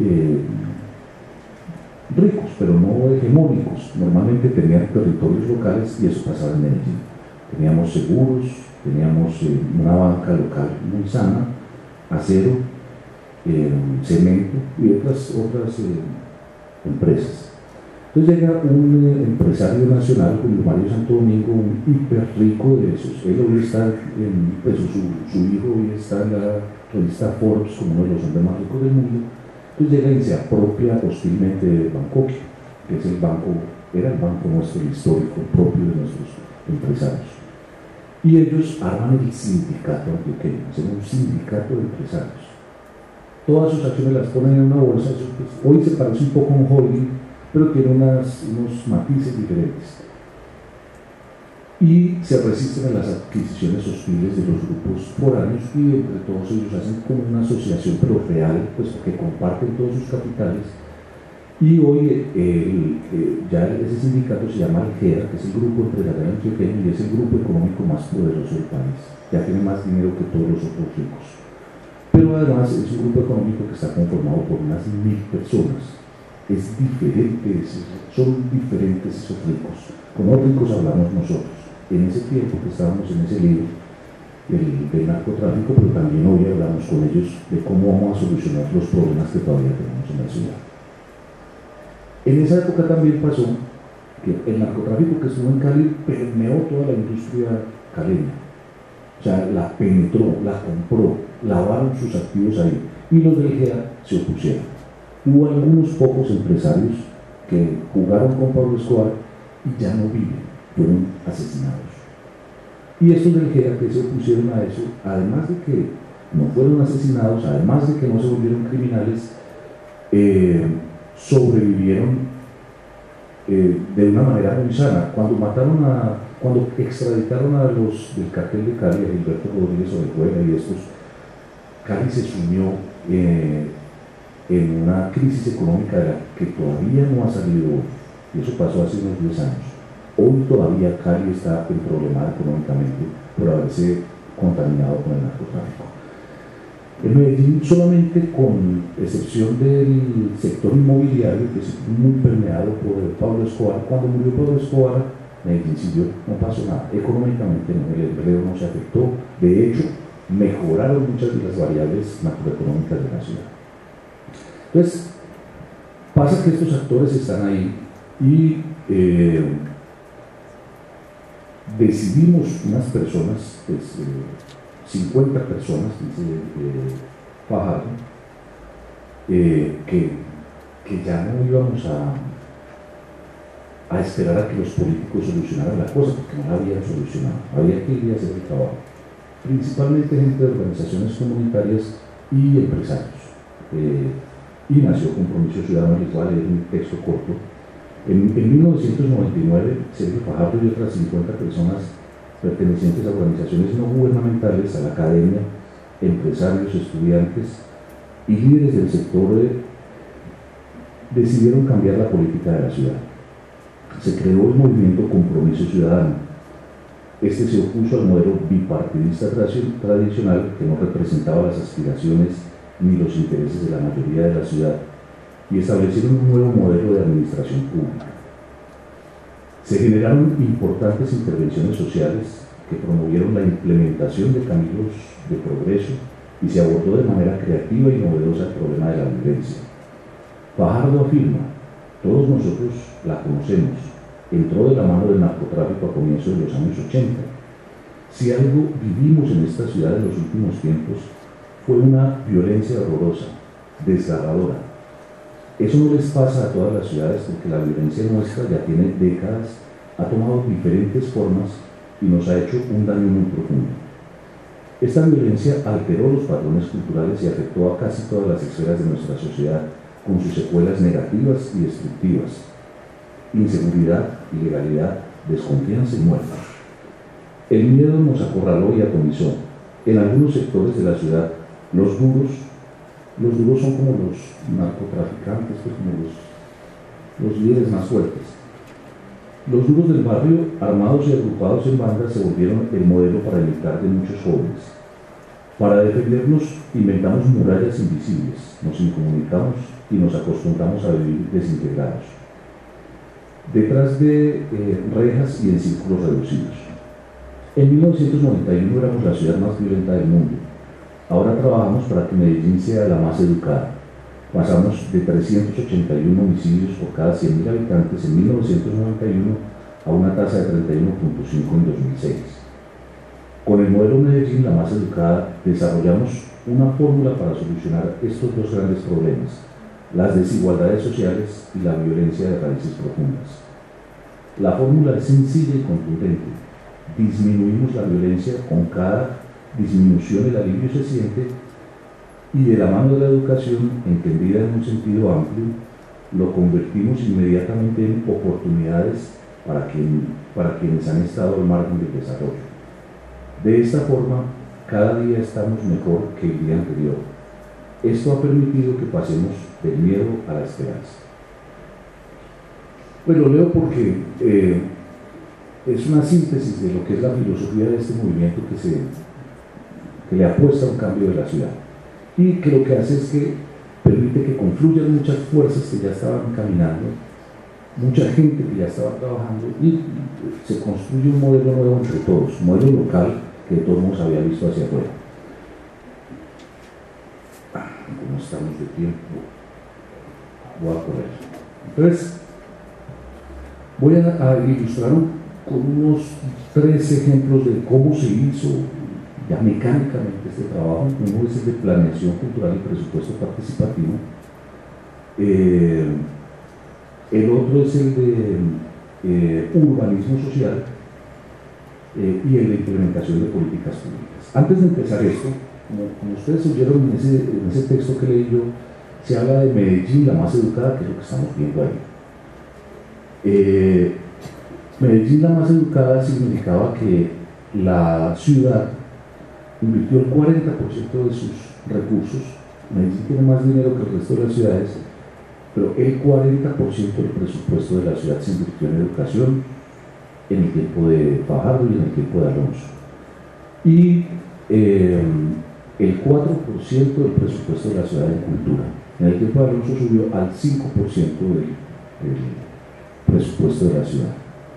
ricos, pero no hegemónicos. Normalmente tenían territorios locales y eso pasaba en Medellín. Teníamos seguros, teníamos una banca local muy sana, acero, cemento y otras empresas. Entonces llega un empresario nacional, Julio Mario Santo Domingo, un hiper rico de esos. Él hoy está, pues su hijo hoy está en la revista Forbes como uno de los hombres más ricos del mundo. Entonces llega y se apropia hostilmente de Bancoqui, que es era el banco nuestro, el histórico, propio de nuestros empresarios. Y ellos arman el sindicato antioqueño, hacen un sindicato de empresarios. Todas sus acciones las ponen en una bolsa, eso, pues, hoy se parece un poco a un holding, pero tiene unos matices diferentes. Y se resisten a las adquisiciones hostiles de los grupos foráneos y entre todos ellos hacen como una asociación, pero real, pues que comparten todos sus capitales. Y hoy ya ese sindicato se llama Algera, que es el grupo empresarial antioqueño y es el grupo económico más poderoso del país. Ya tiene más dinero que todos los otros ricos. Pero además es un grupo económico que está conformado por unas 1000 personas. Es diferente, son diferentes esos ricos. Con los ricos hablamos nosotros. En ese tiempo que estábamos en ese libro del narcotráfico, pero también hoy hablamos con ellos de cómo vamos a solucionar los problemas que todavía tenemos en la ciudad. En esa época también pasó que el narcotráfico que estuvo en Cali permeó toda la industria caleña. O sea, la penetró, la compró, lavaron sus activos ahí y los del GEA se opusieron. Hubo algunos pocos empresarios que jugaron con Pablo Escobar y ya no viven, fueron asesinados. Y estos del GEA que se opusieron a eso, además de que no fueron asesinados, además de que no se volvieron criminales, sobrevivieron de una manera muy sana. Cuando extraditaron a los del cartel de Cali, a Gilberto Rodríguez Orejuela y estos, Cali se sumió en una crisis económica de la que todavía no ha salido hoy, y eso pasó hace unos 10 años. Hoy todavía Cali está problemada económicamente por haberse contaminado con el narcotráfico. En Medellín, solamente con excepción del sector inmobiliario, que es muy permeado por Pablo Escobar, cuando murió Pablo Escobar, Medellín siguió, no pasó nada, económicamente no, el empleo no se afectó, de hecho, mejoraron muchas de las variables macroeconómicas de la ciudad. Entonces, pasa que estos actores están ahí y decidimos unas personas, pues, 50 personas, dice Fajardo, que ya no íbamos a esperar a que los políticos solucionaran la cosa, porque no la habían solucionado, había que ir a hacer el trabajo. Principalmente gente de organizaciones comunitarias y empresarios. Y nació Compromiso Ciudadano, les voy a leer un texto corto. En 1999, Sergio Fajardo y otras 50 personas pertenecientes a organizaciones no gubernamentales, a la academia, empresarios, estudiantes y líderes del sector decidieron cambiar la política de la ciudad. Se creó el movimiento Compromiso Ciudadano. Este se opuso al modelo bipartidista tradicional que no representaba las aspiraciones ni los intereses de la mayoría de la ciudad y establecieron un nuevo modelo de administración pública. Se generaron importantes intervenciones sociales que promovieron la implementación de caminos de progreso y se abordó de manera creativa y novedosa el problema de la violencia. Fajardo afirma: todos nosotros la conocemos, entró de la mano del narcotráfico a comienzos de los años 80. Si algo vivimos en esta ciudad en los últimos tiempos fue una violencia horrorosa, desgarradora. Eso no les pasa a todas las ciudades porque la violencia nuestra ya tiene décadas, ha tomado diferentes formas y nos ha hecho un daño muy profundo. Esta violencia alteró los patrones culturales y afectó a casi todas las esferas de nuestra sociedad, con sus secuelas negativas y destructivas: inseguridad, ilegalidad, desconfianza y muerte. El miedo nos acorraló y atomizó. En algunos sectores de la ciudad, los duros son como los narcotraficantes, pues como los líderes más fuertes. Los duros del barrio, armados y agrupados en bandas, se volvieron el modelo para evitar de muchos jóvenes. Para defendernos, inventamos murallas invisibles, nos incomunicamos y nos acostumbramos a vivir desintegrados, detrás de rejas y en círculos reducidos. En 1991 éramos la ciudad más violenta del mundo. Ahora trabajamos para que Medellín sea la más educada. Pasamos de 381 homicidios por cada 100.000 habitantes en 1991 a una tasa de 31.5 en 2006. Con el modelo Medellín, la más educada, desarrollamos una fórmula para solucionar estos dos grandes problemas: las desigualdades sociales y la violencia de raíces profundas. La fórmula es sencilla y contundente. Disminuimos la violencia con cada disminución, el alivio se siente, y de la mano de la educación, entendida en un sentido amplio, lo convertimos inmediatamente en oportunidades para quienes han estado al margen del desarrollo. De esta forma, cada día estamos mejor que el día anterior. Esto ha permitido que pasemos del miedo a la esperanza. Pues lo leo porque es una síntesis de lo que es la filosofía de este movimiento que le apuesta a un cambio de la ciudad y que lo que hace es que permite que confluyan muchas fuerzas que ya estaban caminando, mucha gente que ya estaba trabajando, y se construye un modelo nuevo entre todos, un modelo local que de todos modos había visto hacia afuera. ¿Cómo estamos de tiempo? Voy a correr. Entonces, voy a ilustrar con unos 3 ejemplos de cómo se hizo ya mecánicamente este trabajo. Uno es el de planeación cultural y presupuesto participativo. El otro es el de urbanismo social y el de implementación de políticas públicas. Antes de empezar esto, como ustedes oyeron en ese texto que leí yo, se habla de Medellín, la más educada, que es lo que estamos viendo ahí. Medellín, la más educada, significaba que la ciudad invirtió el 40% de sus recursos. Medellín tiene más dinero que el resto de las ciudades, pero el 40% del presupuesto de la ciudad se invirtió en educación en el tiempo de Fajardo y en el tiempo de Alonso. Y el 4% del presupuesto de la ciudad en cultura. En el tiempo de Alonso subió al 5% del presupuesto de la ciudad.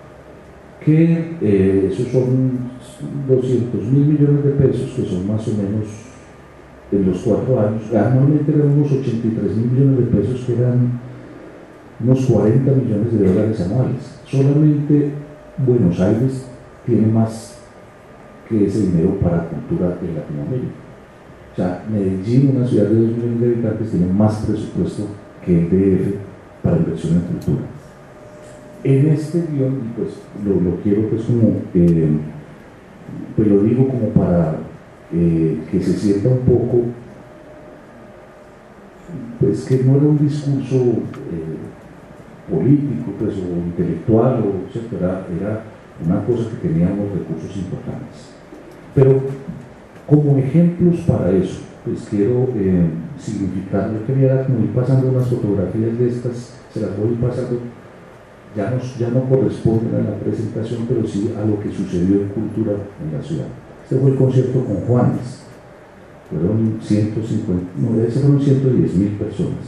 Que esos son 200.000 millones de pesos, que son más o menos en los 4 años. Anualmente eran unos 83.000 millones de pesos, que eran unos 40 millones de dólares anuales. Solamente Buenos Aires tiene más que ese dinero para cultura en Latinoamérica. O sea, Medellín, una ciudad de 2 millones de habitantes, tiene más presupuesto que el DF para inversión en cultura. En este guión, y pues lo quiero pues como, pues lo digo como para que se sienta un poco, pues que no era un discurso político, pues, o intelectual, o, ¿cierto? Era una cosa que tenía unos recursos importantes. Pero como ejemplos para eso, pues quiero significar, yo quería como ir pasando unas fotografías de estas, se las voy pasando, ya no corresponden a la presentación, pero sí a lo que sucedió en cultura en la ciudad. Este fue el concierto con Juanes, fueron 110.000 personas.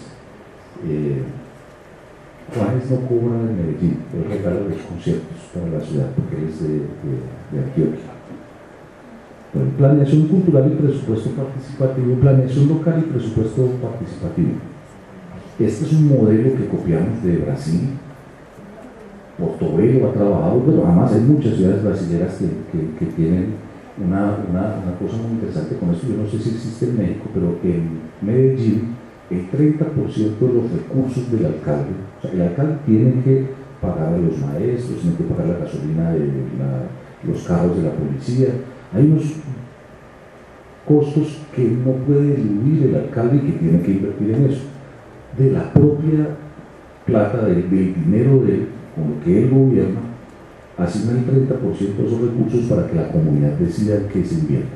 Juanes no cobra en Medellín, él regala los conciertos para la ciudad, porque él es de Antioquia. Bueno, planeación cultural y presupuesto participativo, planeación local y presupuesto participativo. Este es un modelo que copiamos de Brasil. Portobelo ha trabajado, pero además hay muchas ciudades brasileñas que tienen una cosa muy interesante con esto. Yo no sé si existe en México, pero en Medellín el 30% de los recursos del alcalde, o sea, el alcalde tiene que pagar a los maestros, tiene que pagar la gasolina de los carros de la policía. Hay unos costos que no puede eludir el alcalde y que tiene que invertir en eso. De la propia plata, del dinero de él, con lo que él gobierna, asigna el 30% de esos recursos para que la comunidad decida en qué se invierte.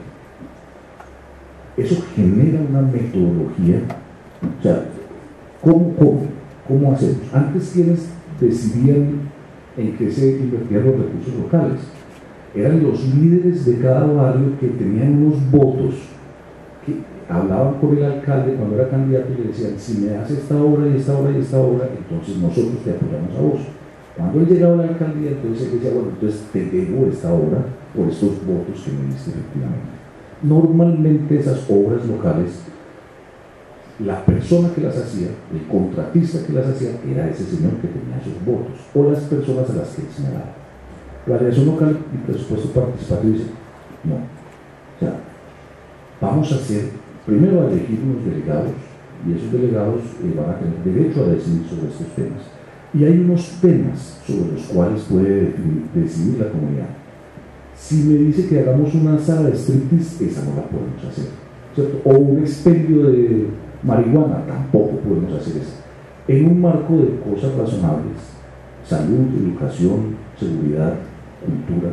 Eso genera una metodología. O sea, ¿cómo hacemos? Antes, quienes decidían en qué se invertían los recursos locales eran los líderes de cada barrio, que tenían unos votos, que hablaban con el alcalde cuando era candidato y le decían: si me das esta obra y esta obra y esta obra, entonces nosotros te apoyamos a vos. Cuando él llegaba a la alcaldía, entonces él decía: bueno, entonces te debo esta obra por estos votos que me diste efectivamente. Normalmente esas obras locales, la persona que las hacía, el contratista que las hacía, era ese señor que tenía esos votos, o las personas a las que él señalaba. Planeación local y presupuesto participativo dice: no, o sea, vamos a hacer, primero a elegir unos delegados, y esos delegados van a tener derecho a decidir sobre estos temas. Y hay unos temas sobre los cuales puede decidir la comunidad. Si me dice que hagamos una sala de striptease, esa no la podemos hacer, ¿cierto? O un expendio de marihuana, tampoco podemos hacer eso. En un marco de cosas razonables: salud, educación, seguridad, cultura,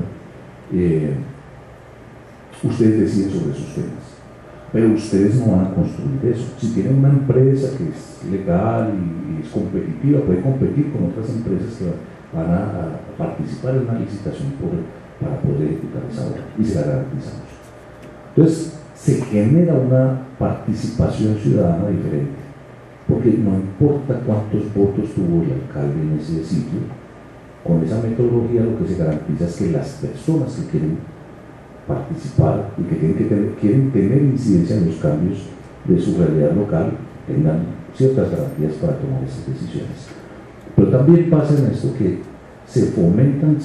ustedes deciden sobre esos temas, pero ustedes no van a construir eso. Si tienen una empresa que es legal y es competitiva, puede competir con otras empresas que van a participar en una licitación para poder ejecutar esa obra, y se la garantizamos. Entonces se genera una participación ciudadana diferente, porque no importa cuántos votos tuvo el alcalde en ese sitio, con esa metodología lo que se garantiza es que las personas que quieren participar y que quieren tener incidencia en los cambios de su realidad local tengan ciertas garantías para tomar esas decisiones. Pero también pasa en esto que se fomentan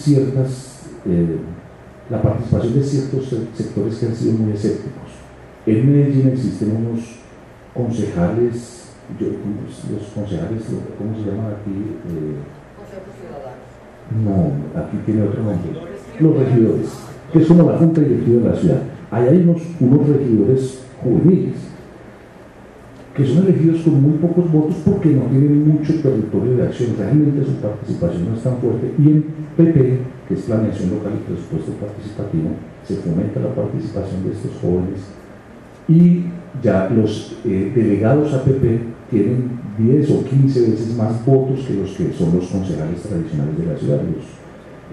la participación de ciertos sectores que han sido muy escépticos. En Medellín existen unos concejales, los concejales, ¿cómo se llaman aquí? No, aquí tiene otro nombre. Los regidores, que es como la junta directiva de la ciudad. Ahí hay unos regidores juveniles, que son elegidos con muy pocos votos porque no tienen mucho territorio de acción. Realmente su participación no es tan fuerte. Y en PP, que es planeación local y presupuesto participativo, se fomenta la participación de estos jóvenes, y ya los delegados a PP tienen 10 o 15 veces más votos que los que son los concejales tradicionales de la ciudad,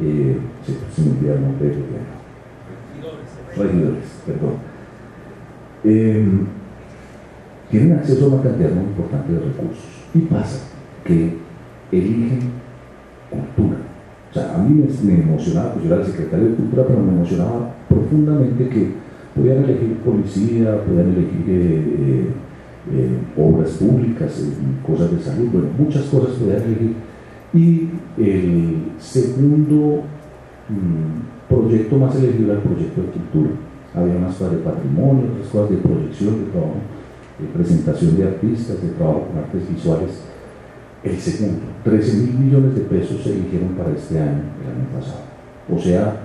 se me olvida el nombre de regidores, perdón. tienen acceso a una cantidad muy importante de recursos. Y pasa que eligen cultura. O sea, a mí me emocionaba, pues yo era el secretario de Cultura, pero me emocionaba profundamente que podían elegir policía, podían elegir obras públicas, cosas de salud, bueno, muchas cosas podían elegir. Y el segundo proyecto más elegido era el proyecto de cultura. Había unas cosas de patrimonio, otras cosas de proyección, de trabajo, de presentación de artistas, de trabajo con artes visuales. El segundo, 13.000 millones de pesos se eligieron para este año, el año pasado. O sea,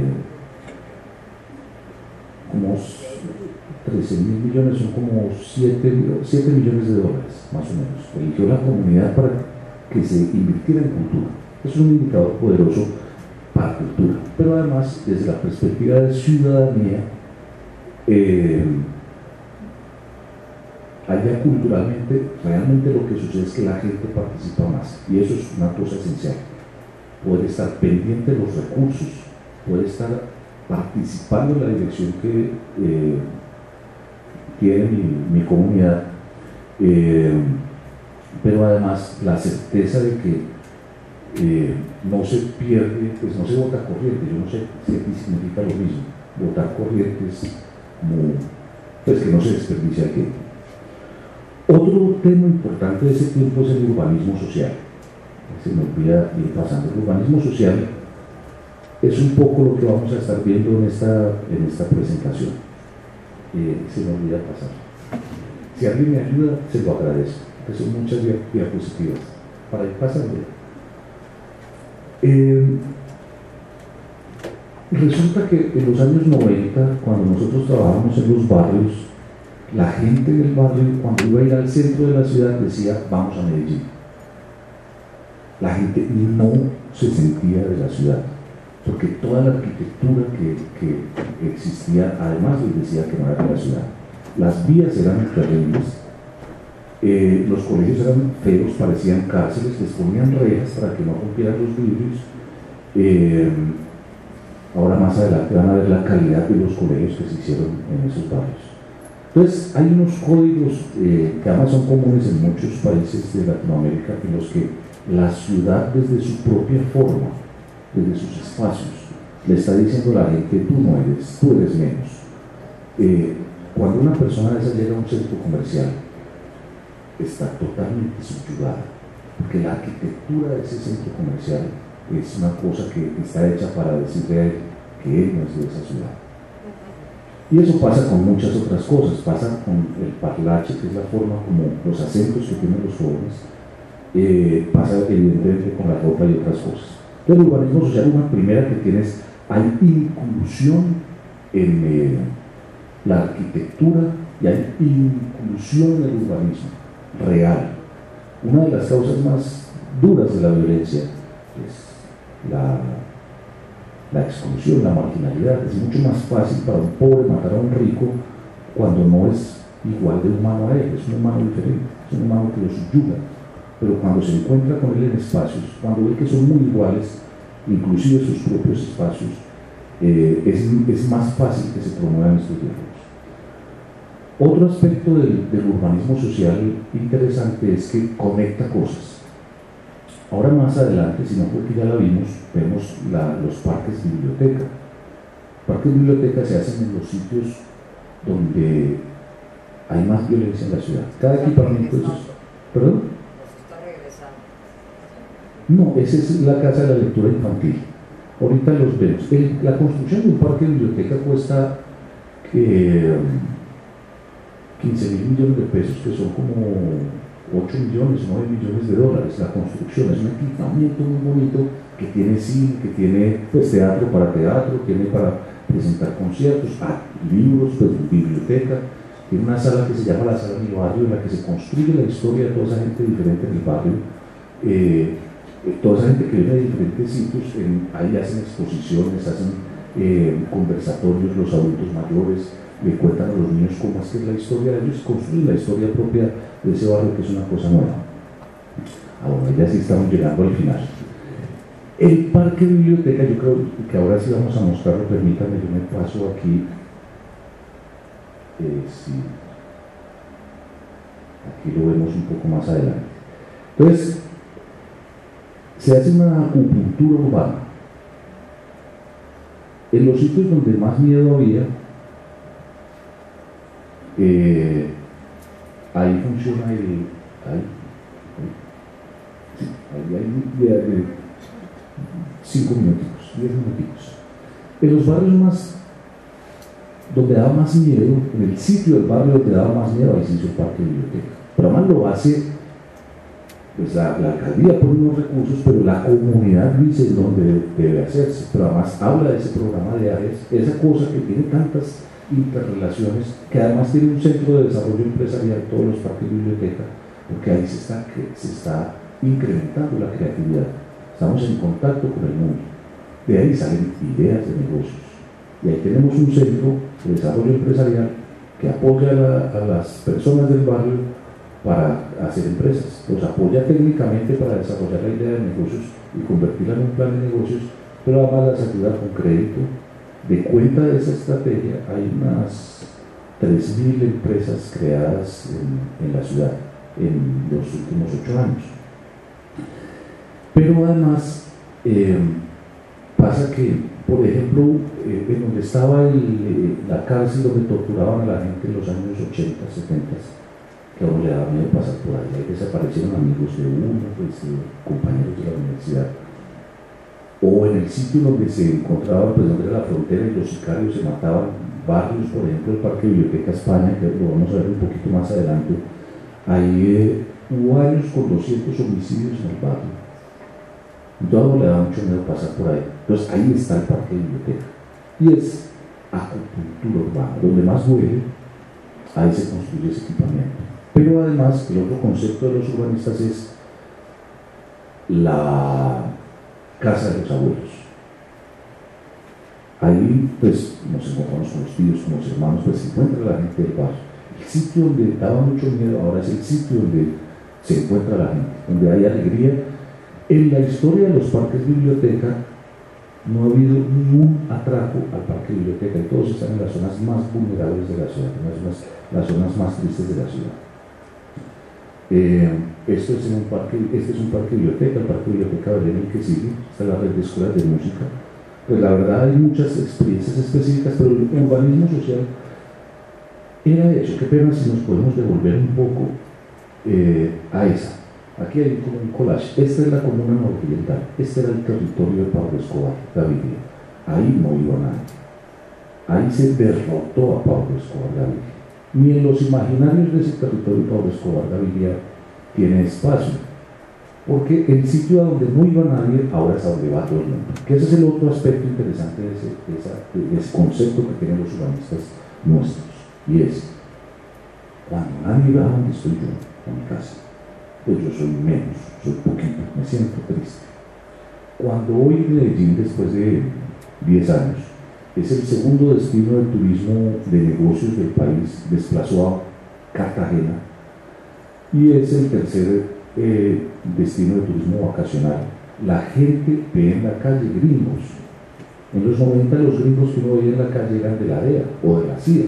como 13.000 millones son como 7 millones de dólares, más o menos. Eligió la comunidad para que se invirtiera en cultura. Es un indicador poderoso para cultura, pero además, desde la perspectiva de ciudadanía, allá culturalmente, realmente lo que sucede es que la gente participa más, y eso es una cosa esencial. Puede estar pendiente de los recursos, puede estar participando en la dirección que tiene mi comunidad, pero además la certeza de que no se pierde, pues no se vota corriente. Yo no sé si aquí significa lo mismo. Votar corriente es como, pues que no se desperdicia el tiempo. Otro tema importante de ese tiempo es el urbanismo social. Se me olvida ir pasando. El urbanismo social es un poco lo que vamos a estar viendo en esta presentación. Se me olvida pasar. Si alguien me ayuda, se lo agradezco, que son muchas diapositivas para ir pasando. Resulta que en los años 90, cuando nosotros trabajábamos en los barrios, la gente del barrio, cuando iba a ir al centro de la ciudad, decía: vamos a Medellín. La gente no se sentía de la ciudad, porque toda la arquitectura que existía, además les decía que no era de la ciudad. Las vías eran terribles, los colegios eran feos, parecían cárceles, les ponían rejas para que no rompieran los vidrios. Ahora más adelante van a ver la calidad de los colegios que se hicieron en esos barrios. Entonces hay unos códigos que además son comunes en muchos países de Latinoamérica, en los que la ciudad, desde su propia forma, desde sus espacios, le está diciendo a la gente: tú no eres, tú eres menos. Cuando una persona de esa llega a un centro comercial, está totalmente subyugada, porque la arquitectura de ese centro comercial es una cosa que está hecha para decirle a él que él no es de esa ciudad. Y eso pasa con muchas otras cosas. Pasa con el parlache, que es la forma como los acentos que tienen los jóvenes, pasa evidentemente con la ropa y otras cosas. El urbanismo social, una primera que tienes, hay inclusión en la arquitectura y hay inclusión en el urbanismo real. Una de las causas más duras de la violencia es la exclusión, la marginalidad. Es mucho más fácil para un pobre matar a un rico cuando no es igual de humano a él, es un humano diferente, es un humano que lo subyuga. Pero cuando se encuentra con él en espacios, cuando ve que son muy iguales, inclusive sus propios espacios, es más fácil que se promuevan estos diálogos. Otro aspecto del urbanismo social interesante es que conecta cosas. Ahora más adelante, si no porque ya la vimos, vemos los parques biblioteca. Parques biblioteca se hacen en los sitios donde hay más violencia en la ciudad. Cada equipamiento de esos... ¿Perdón? No, esa es la casa de la lectura infantil. Ahorita los vemos. La construcción de un parque de biblioteca cuesta 15.000 millones de pesos, que son como 8 millones, 9 millones de dólares. La construcción es un equipamiento muy bonito que tiene cine, que tiene pues, teatro para teatro, tiene para presentar conciertos, libros, pues, biblioteca. Tiene una sala que se llama la sala de mi barrio, en la que se construye la historia de toda esa gente diferente en el barrio. Toda esa gente que viene de diferentes sitios, ahí hacen exposiciones, hacen conversatorios, los adultos mayores le cuentan a los niños cómo es que es la historia, ellos construyen la historia propia de ese barrio, que es una cosa nueva. Ahora ya sí estamos llegando al final. El parque biblioteca, yo creo que ahora sí vamos a mostrarlo, permítanme, yo me paso aquí. Sí, aquí lo vemos un poco más adelante. Entonces, se hace una acupuntura urbana. En los sitios donde más miedo había, ahí funciona ahí hay 5 minutos, 10 minutos. En los barrios más, donde daba más miedo, en el sitio del barrio donde daba más miedo, ahí se hizo el parque de biblioteca. Pero además lo hace, pues la alcaldía pone unos recursos, pero la comunidad dice dónde debe hacerse. Pero además habla de ese programa de áreas, esa cosa que tiene tantas interrelaciones, que además tiene un centro de desarrollo empresarial, todos los parques de biblioteca, porque ahí se está incrementando la creatividad. Estamos en contacto con el mundo. De ahí salen ideas de negocios. Y ahí tenemos un centro de desarrollo empresarial que apoya a las personas del barrio para hacer empresas. Los apoya técnicamente para desarrollar la idea de negocios y convertirla en un plan de negocios, pero además las ayuda con crédito. De cuenta de esa estrategia, hay unas 3.000 empresas creadas en la ciudad en los últimos 8 años. Pero además, pasa que, por ejemplo, en donde estaba la cárcel donde torturaban a la gente en los años 80, 70, que a uno le daba miedo pasar por ahí desaparecieron amigos de uno, pues, compañeros de la universidad. O en el sitio donde se encontraba, pues donde era la frontera y los sicarios se mataban, barrios, por ejemplo, el Parque Biblioteca España, que lo vamos a ver un poquito más adelante, ahí hubo años con 200 homicidios en el barrio. Entonces le da mucho miedo pasar por ahí. Entonces ahí está el Parque Biblioteca. Y es acupuntura urbana, donde más duele, ahí se construye ese equipamiento. Pero además, el otro concepto de los urbanistas es la casa de los abuelos. Ahí pues nos encontramos con los tíos, con los hermanos, pues se encuentra la gente del barrio. El sitio donde daba mucho miedo ahora es el sitio donde se encuentra la gente, donde hay alegría. En la historia de los parques biblioteca no ha habido ni un atraco al parque biblioteca, y todos están en las zonas más vulnerables de la ciudad, en las zonas más tristes de la ciudad. Este es un parque biblioteca, el parque biblioteca Belén, el que sigue, está la red de escuelas de música. Pues la verdad hay muchas experiencias específicas, pero el urbanismo social era eso. Qué pena si nos podemos devolver un poco a esa. Aquí hay como un collage. Esta es la comuna nororiental, este era el territorio de Pablo Escobar Gaviria. Ahí no iba nadie, ahí se derrotó a Pablo Escobar Gaviria. Ni en los imaginarios de ese territorio Pablo Escobar Gaviria tiene espacio, porque el sitio a donde no iba nadie ahora es a donde va todo el mundo. Que ese es el otro aspecto interesante de ese concepto que tienen los urbanistas nuestros, y es cuando nadie va a donde estoy yo, a mi casa, pues yo soy menos, soy poquito, me siento triste. Cuando hoy Medellín, después de 10 años, es el segundo destino del turismo de negocios del país, desplazó a Cartagena, y es el tercer destino de turismo vacacional. La gente ve en la calle gringos. En los 90 los gringos que uno veía en la calle eran de la DEA o de la CIA.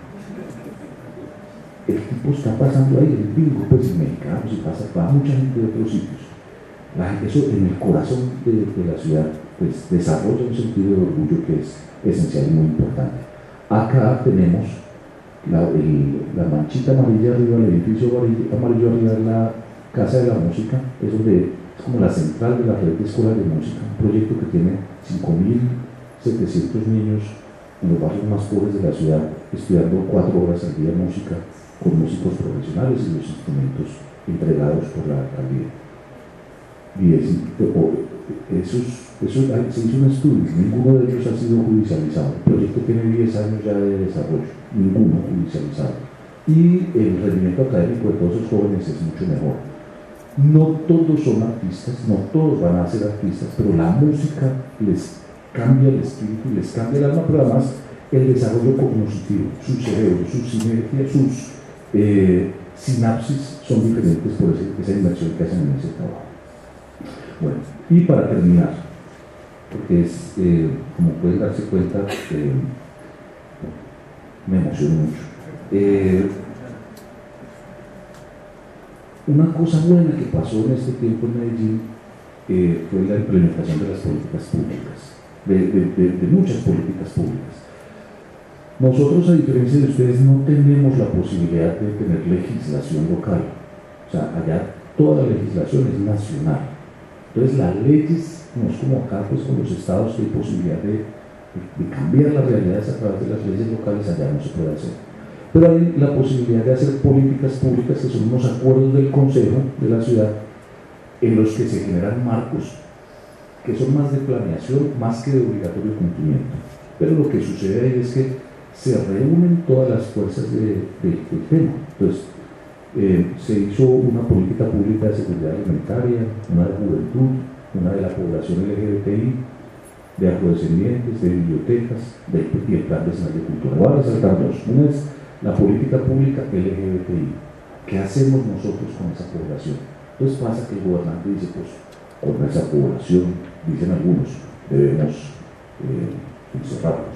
El tipo está pasando ahí, el gringo, pues y mexicanos, y va mucha gente de otros sitios. Eso en el corazón de la ciudad pues desarrolla un sentido de orgullo que es esencial y muy importante. Acá tenemos la manchita amarilla arriba, el edificio amarillo arriba de la Casa de la Música, es como la central de la red de escuelas de música, un proyecto que tiene 5.700 niños en los barrios más pobres de la ciudad, estudiando 4 horas al día música, con músicos profesionales y los instrumentos entregados por la alcaldía. Y se hizo un estudio, ninguno de ellos ha sido judicializado. El proyecto tiene 10 años ya de desarrollo, ninguno judicializado. Y el rendimiento académico de todos esos jóvenes es mucho mejor. No todos son artistas, no todos van a ser artistas, pero la música les cambia el espíritu y les cambia el alma, pero además el desarrollo cognitivo, su cerebro, su sinergia, sus sinapsis son diferentes por esa inversión que hacen en ese trabajo. Bueno, y para terminar, porque como pueden darse cuenta, me emociono mucho. Una cosa buena que pasó en este tiempo en Medellín fue la implementación de las políticas públicas, de muchas políticas públicas. Nosotros, a diferencia de ustedes, no tenemos la posibilidad de tener legislación local. O sea, allá toda la legislación es nacional. Entonces, las leyes, no es como acá, pues con los estados, que hay posibilidad de cambiar las realidades a través de las leyes locales, allá no se puede hacer. Pero hay la posibilidad de hacer políticas públicas, que son unos acuerdos del Consejo de la ciudad, en los que se generan marcos, que son más de planeación, más que de obligatorio cumplimiento. Pero lo que sucede ahí es que se reúnen todas las fuerzas del tema. Entonces, se hizo una política pública de seguridad alimentaria, una de juventud, una de la población LGBTI, de afrodescendientes, de bibliotecas, y el Plan Nacional de Cultura. Voy a resaltar dos. Una es la política pública LGBTI. ¿Qué hacemos nosotros con esa población? Entonces pasa que el gobernante dice, pues, con esa población, dicen algunos, debemos encerrarlos.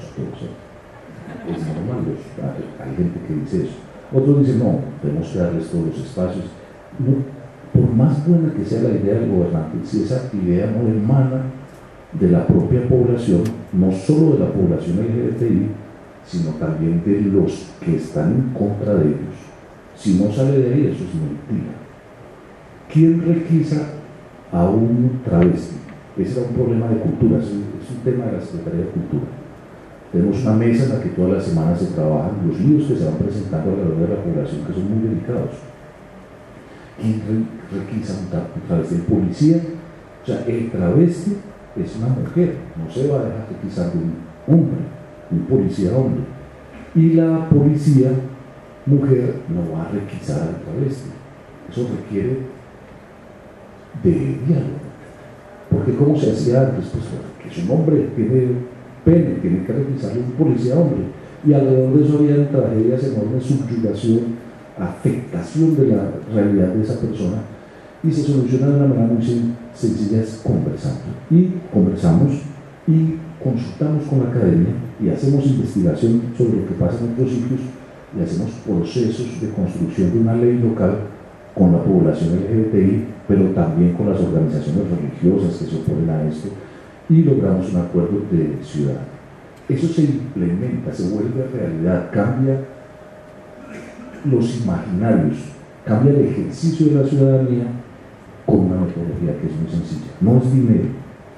Es normal, hay gente que dice eso. Otros dicen, no, tenemos que darles todos los espacios. No, por más buena que sea la idea del gobernante, si esa idea no emana de la propia población, no solo de la población LGBTI, sino también de los que están en contra de ellos. Si no sale de ahí, eso es mentira. ¿Quién requisa a un travesti? Ese era un problema de cultura, es un tema de la Secretaría de Cultura. Tenemos una mesa en la que todas las semanas se trabajan los líos que se van presentando alrededor de la población, que son muy delicados. ¿Quién requisa un travesti? ¿El policía? O sea, el travesti es una mujer, no se va a dejar requisar de un hombre, un policía hombre. Y la policía mujer no va a requisar al travesti. Eso requiere de diálogo. Porque como se hacía antes, pues que es un hombre, tiene pene, tiene que requisarle un policía hombre. Y alrededor de eso había tragedias enormes, subyugación, afectación de la realidad de esa persona. Y se soluciona de una manera muy sencilla, es conversando. Y conversamos y consultamos con la academia y hacemos investigación sobre lo que pasa en otros sitios y hacemos procesos de construcción de una ley local con la población LGBTI, pero también con las organizaciones religiosas que se oponen a esto, y logramos un acuerdo de ciudad. Eso se implementa, se vuelve realidad, cambia los imaginarios, cambia el ejercicio de la ciudadanía con una metodología que es muy sencilla. No es dinero,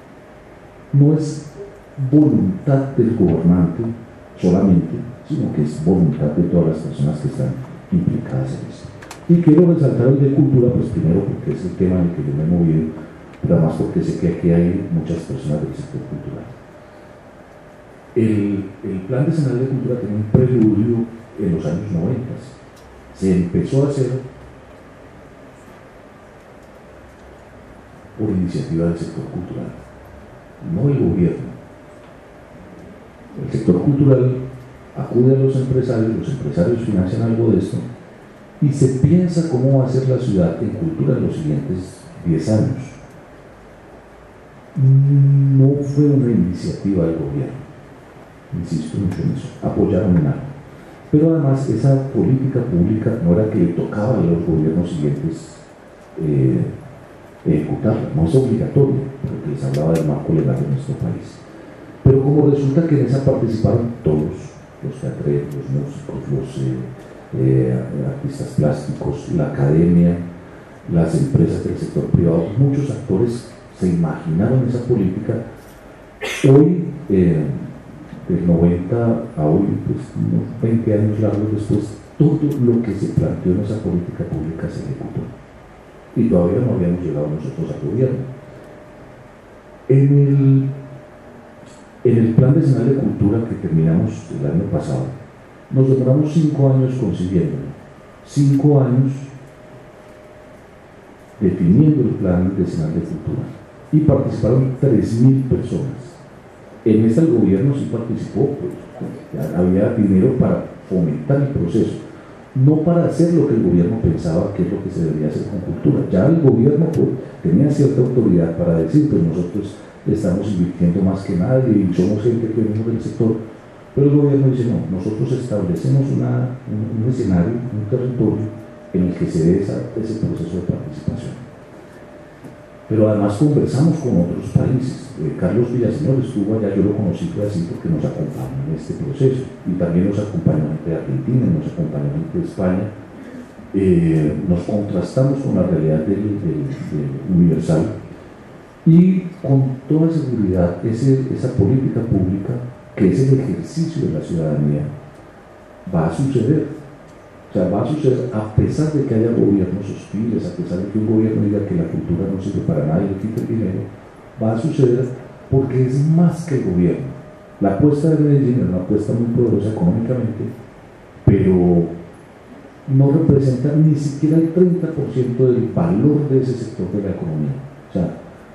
no es voluntad del gobernante solamente, sino que es voluntad de todas las personas que están implicadas en esto. Y quiero resaltar el de cultura, pues primero porque es el tema en el que yo me he movido, pero además porque sé que aquí hay muchas personas del sector cultural. El Plan Nacional de Cultura tiene un preludio en los años 90. Se empezó a hacer por iniciativa del sector cultural, no el gobierno. El sector cultural acude a los empresarios financian algo de esto, y se piensa cómo va a ser la ciudad en cultura en los siguientes 10 años. No fue una iniciativa del gobierno, insisto mucho en eso, apoyaron en algo. Pero además esa política pública no era que le tocaba a los gobiernos siguientes ejecutarla, no es obligatorio, porque les hablaba del marco legal de nuestro país. Pero como resulta que en esa participaron todos, los teatreros, los músicos, los artistas plásticos, la academia, las empresas del sector privado, muchos actores se imaginaron esa política. Hoy, del 90 a hoy, pues unos 20 años largos después, todo lo que se planteó en esa política pública se ejecutó. Y todavía no habíamos llegado nosotros al gobierno. En el Plan Nacional de Cultura que terminamos el año pasado, nos demoramos 5 años consiguiéndolo. 5 años definiendo el Plan Nacional de Cultura. Y participaron 3.000 personas. En esta el gobierno sí participó, pues, había dinero para fomentar el proceso, no para hacer lo que el gobierno pensaba que es lo que se debería hacer con cultura. Ya el gobierno pues, tenía cierta autoridad para decir, pues nosotros estamos invirtiendo más que nadie y somos gente que venimos del sector, Pero el gobierno dice, no, nosotros establecemos un escenario, un territorio en el que se dé ese proceso de participación. Pero además conversamos con otros países. Carlos Villaseñor estuvo allá, yo lo conocí, fue así, porque nos acompañó en este proceso, y también nos acompañó gente de Argentina, nos acompañó gente de España. Nos contrastamos con la realidad del Universal, y con toda seguridad esa política pública, que es el ejercicio de la ciudadanía, va a suceder. O sea, va a suceder a pesar de que haya gobiernos hostiles, a pesar de que un gobierno diga que la cultura no sirve para nada y le quite el dinero, va a suceder porque es más que el gobierno. La apuesta de Medellín es una apuesta muy poderosa económicamente, pero no representa ni siquiera el 30% del valor de ese sector de la economía. O sea,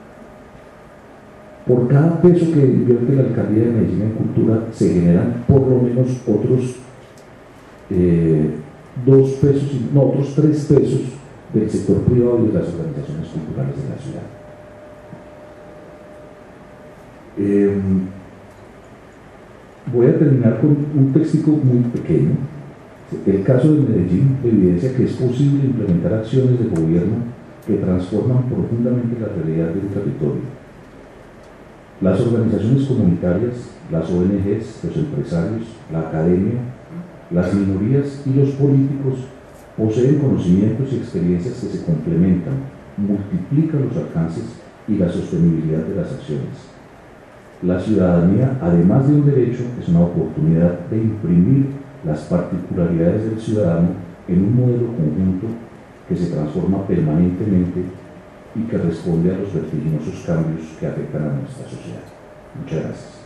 por cada peso que invierte la alcaldía de Medellín en cultura, se generan por lo menos otros 2 pesos, no, otros 3 pesos del sector privado y de las organizaciones culturales de la ciudad. Voy a terminar con un textico muy pequeño. El caso de Medellín evidencia que es posible implementar acciones de gobierno que transforman profundamente la realidad del territorio. Las organizaciones comunitarias, las ONGs, los empresarios, la academia, las minorías y los políticos poseen conocimientos y experiencias que se complementan, multiplican los alcances y la sostenibilidad de las acciones. La ciudadanía, además de un derecho, es una oportunidad de imprimir las particularidades del ciudadano en un modelo conjunto que se transforma permanentemente y que responde a los vertiginosos cambios que afectan a nuestra sociedad. Muchas gracias.